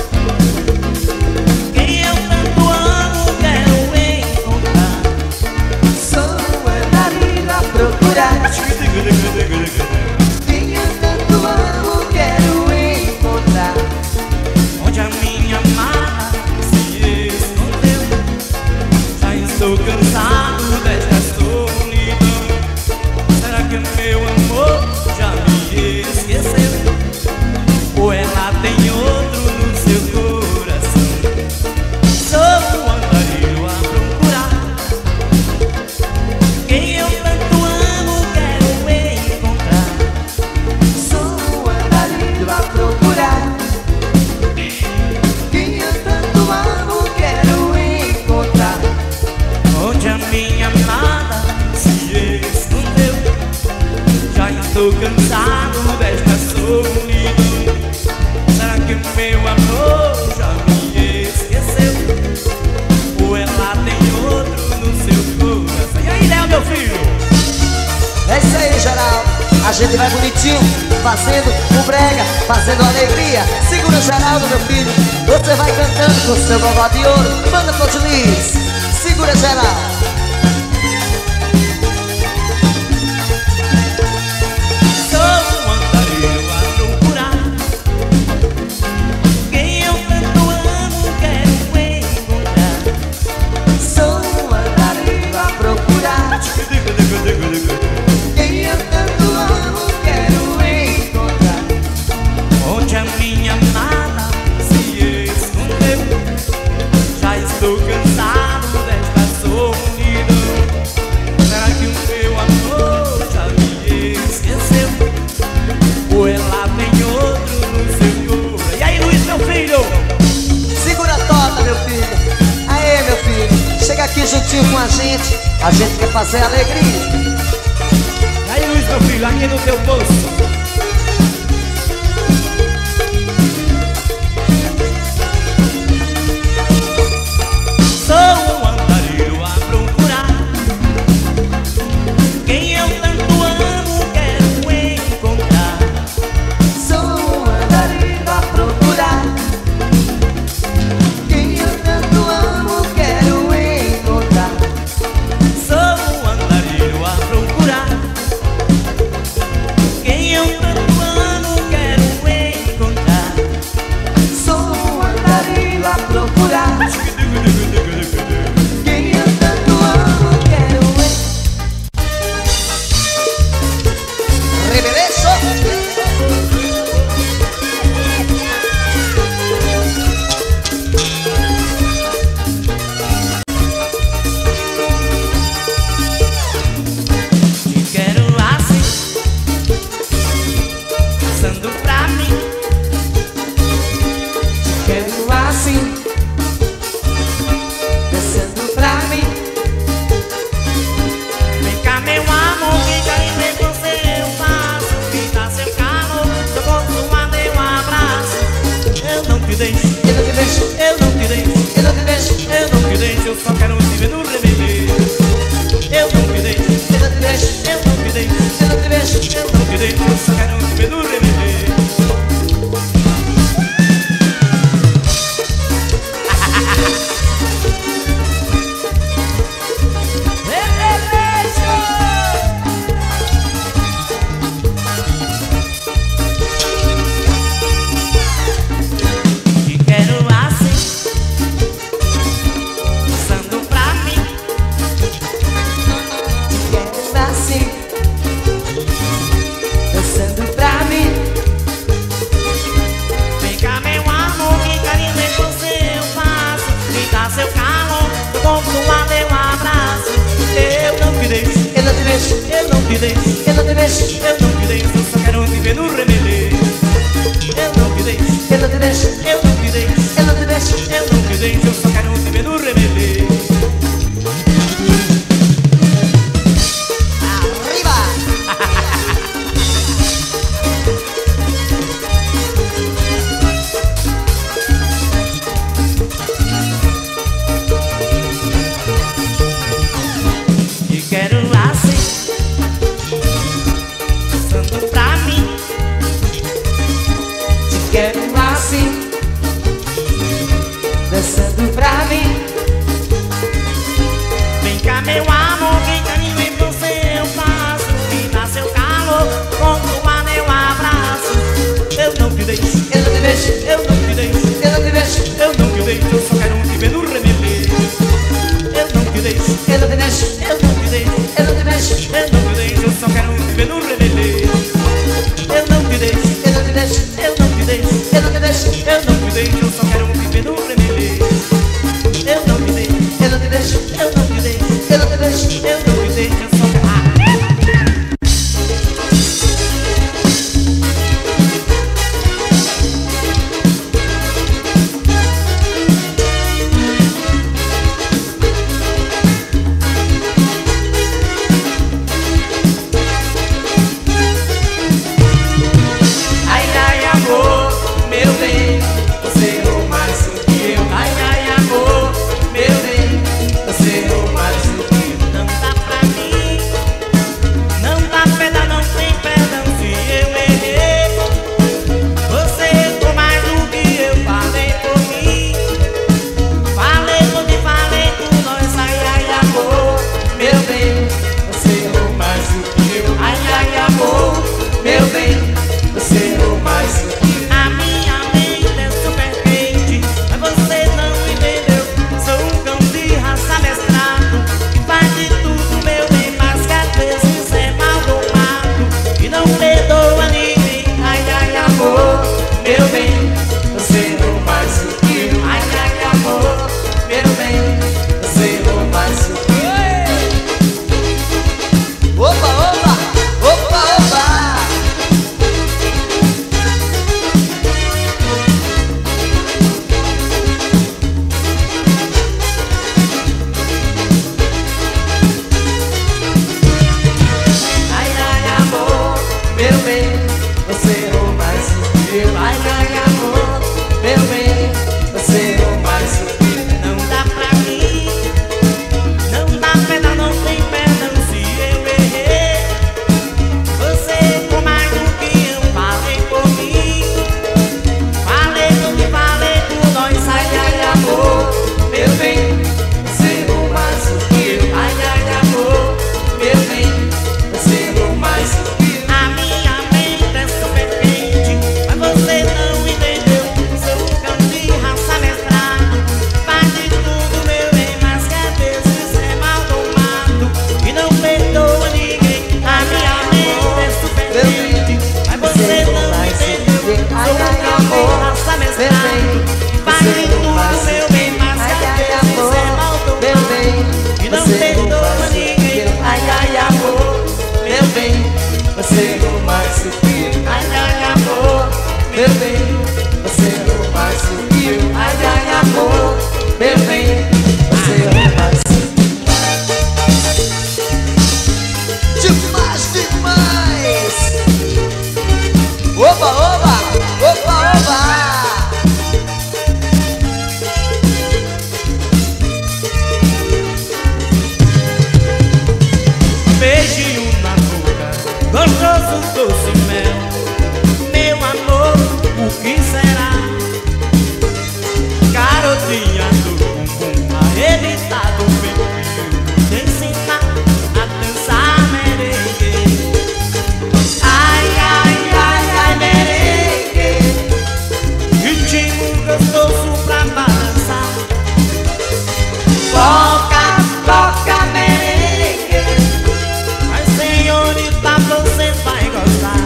quem eu tanto amo, quero encontrar. Sou um andarilho a procurar quem eu tanto amo, quero encontrar. Onde a minha amada se escondeu, já estou cansado desta solidão. Será que meu amor já me esqueceu? Ou ela tem outro no seu coração? Sou um andarilho a procurar quem eu tanto amo, quero encontrar. Sou um andarilho a procurar quem eu tanto amo, quero encontrar. Onde a minha amada se escondeu, já estou cansado desta solidão. Será que meu amor já me esqueceu? Ou ela tem outro no seu coração? E aí, Léo, meu filho? É isso aí, Geraldo. A gente vai bonitinho, fazendo o brega, fazendo alegria. Segura, Geraldo, meu filho. Você vai cantando com seu gogó de ouro. Banda Flor de Lis. Segura, Geraldo. Sou um andarilho a procurar quem eu tanto amo, quero encontrar. Sou um andarilho a procurar quem eu tanto amo, quero encontrar. Onde a minha amada se escondeu, já estou cansado desta solidão. aqui juntinho com a gente. A gente quer fazer alegria. E aí, Luiz, meu filho, aqui no teu bolso. Sou um andarilho a procurar quem eu tanto amo, quero encontrar. Sou um andarilho a procurar quem eu tanto amo, quero encontrar. Sou um andarilho a procurar quem eu tanto amo, quero encontrar. Sou um andarilho a procurar quem eu tanto amo, quero encontrar. Reveleço. Te quero assim, passando pra mim. Te quero assim, descendo pra mim. Vem cá, meu amor, que carinho em você eu faço. Me dá seu calor, seu corpo suado eu abraço. Eu não te deixo, Eu não te deixo, eu não te deixo, eu não te deixo, eu não te deixo. Eu só quero te ver no remédio. Eu não te deixo, eu não te deixo, eu não te deixo, eu não te deixo. eu não te deixo. Eu só quero te ver no remédio. Te quero assim, passando pra mim. Quero assim, descendo pra mim. Vem cá, meu amor, que carinho em você eu faço. Me dá seu calor, seu corpo suado eu abraço. Eu não te deixo, Eu não te deixo, eu não te deixo, eu não te deixo, eu não te deixo. Eu só quero te ver no remédio. Eu não te deixo, eu não te deixo, eu não te deixo, eu não te deixo. eu não te deixo. Eu só quero te ver no remédio. Arriba! Te quero assim, passando pra mim. Te quero assim, descendo pra mim. Vem cá, meu amor, que carinho em você eu faço. Me dá seu calor, com suado eu abraço. Eu não te deixo, Eu não te deixo, eu não te deixo, eu não te deixo, eu não te deixo. Eu só quero te ver no remédio. Eu não te deixo, eu não te deixo, eu não te deixo, eu não te deixo, eu não te deixo. Eu só quero te ver no remédio. Eu não te deixo, eu não te deixo, eu não te deixo, eu não te deixo, eu não te deixo. Eu só quero te ver no remédio. Eu não te deixo, eu não te deixo, eu não te deixo, eu não te deixo. eu não te deixo. Eu só quero... Ah. Ai, ai, amor, meu bem, você é mais do que eu. Ai, ai, amor, meu bem, você é mais do que eu. Não dá pra Toca, toca merengue. Ai, senhorita, você vai gostar.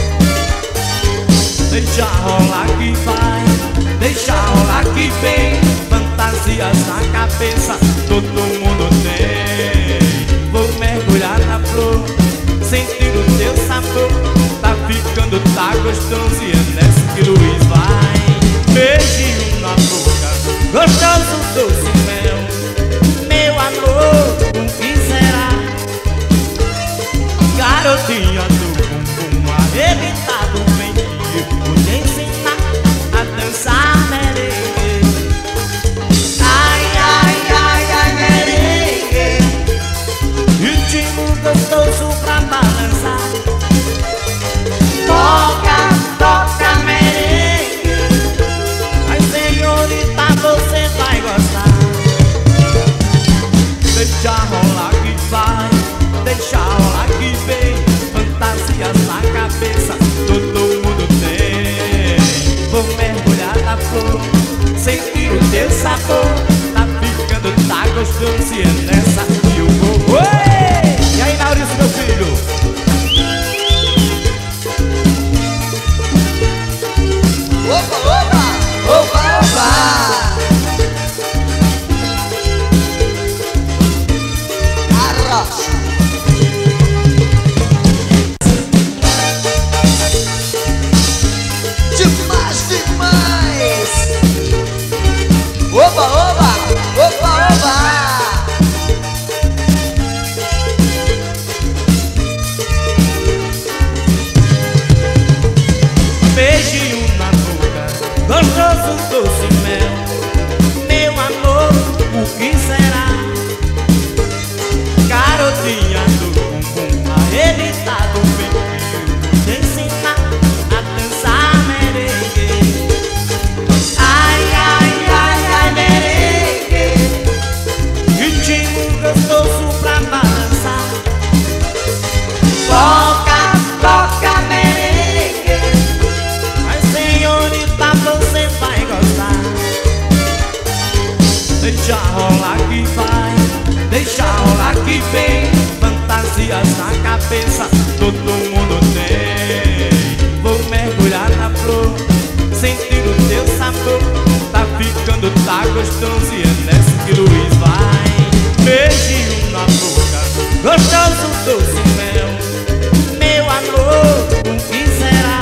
Deixa rolar que vai, deixa rolar que vem. Fantasias na cabeça, todo mundo tem. Vou mergulhar na flor, sentir o teu sabor. Tá ficando, tá gostoso e é nessa que Luiz vai. Beijinho na boca, gostoso, doce mel. Meu amor, o que será? Garotinha do bumbum arrebentado, vem que eu vou te ensinar a dançar merengue. Ai, ai, ai, ai, merengue. Ritmo gostoso pra balançar. Toca, toca merengue. Ai, senhorita, você vai gostar. Deixa rolar que vai, deixa rolar que vem. Fantasias na cabeça, todo mundo tem. Vou mergulhar na flor, sentir o teu sabor. Tá ficando, tá gostoso e é nessa que eu vou. Ué! E aí, Maurício, meu filho? Opa, opa, opa, opa. Arrocha. Demais, demais. Opa, opa, opa, opa. Beijinho na boca, gostoso, doce mel. Meu amor, o que será? Garotinha do bumbum arrebentado, vem que eu vou te ensinar a dançar merengue. Ai, ai, ai, ai, merengue. Ritmo gostoso pra balançar. Toca, toca merengue. Mas senhorita, você vai gostar. Deixa rolar que vai, deixa rolar que vem. Fantasias na cabeça, todo mundo tem. Vou mergulhar na flor, sentir o teu sabor. Tá ficando, tá gostoso e é nessa que Luiz vai. Beijinho na boca, gostoso, doce mel. Meu amor, o que será?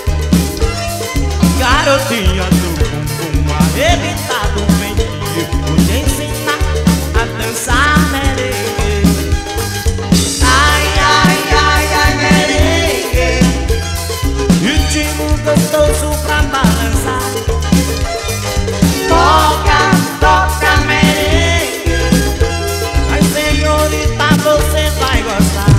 Garotinha do bumbum arrebentado, vem que eu vou te ensinar a dançar merengue. Ai, ai, ai, ai, merengue. Ritmo gostoso pra balançar. Toca, toca merengue. Ai, senhorita, você vai gostar.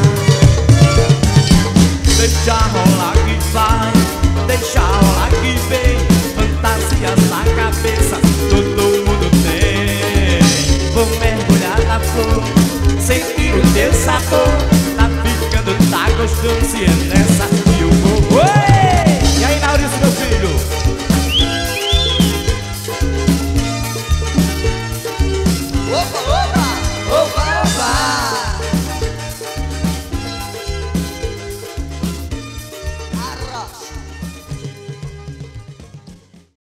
Deixa rolar que vai, deixa rolar que vem. Fantasias na cabeça, todo mundo tem. Vou mergulhar na flor, sentir o teu sabor. Tá ficando, tá gostoso e é nessa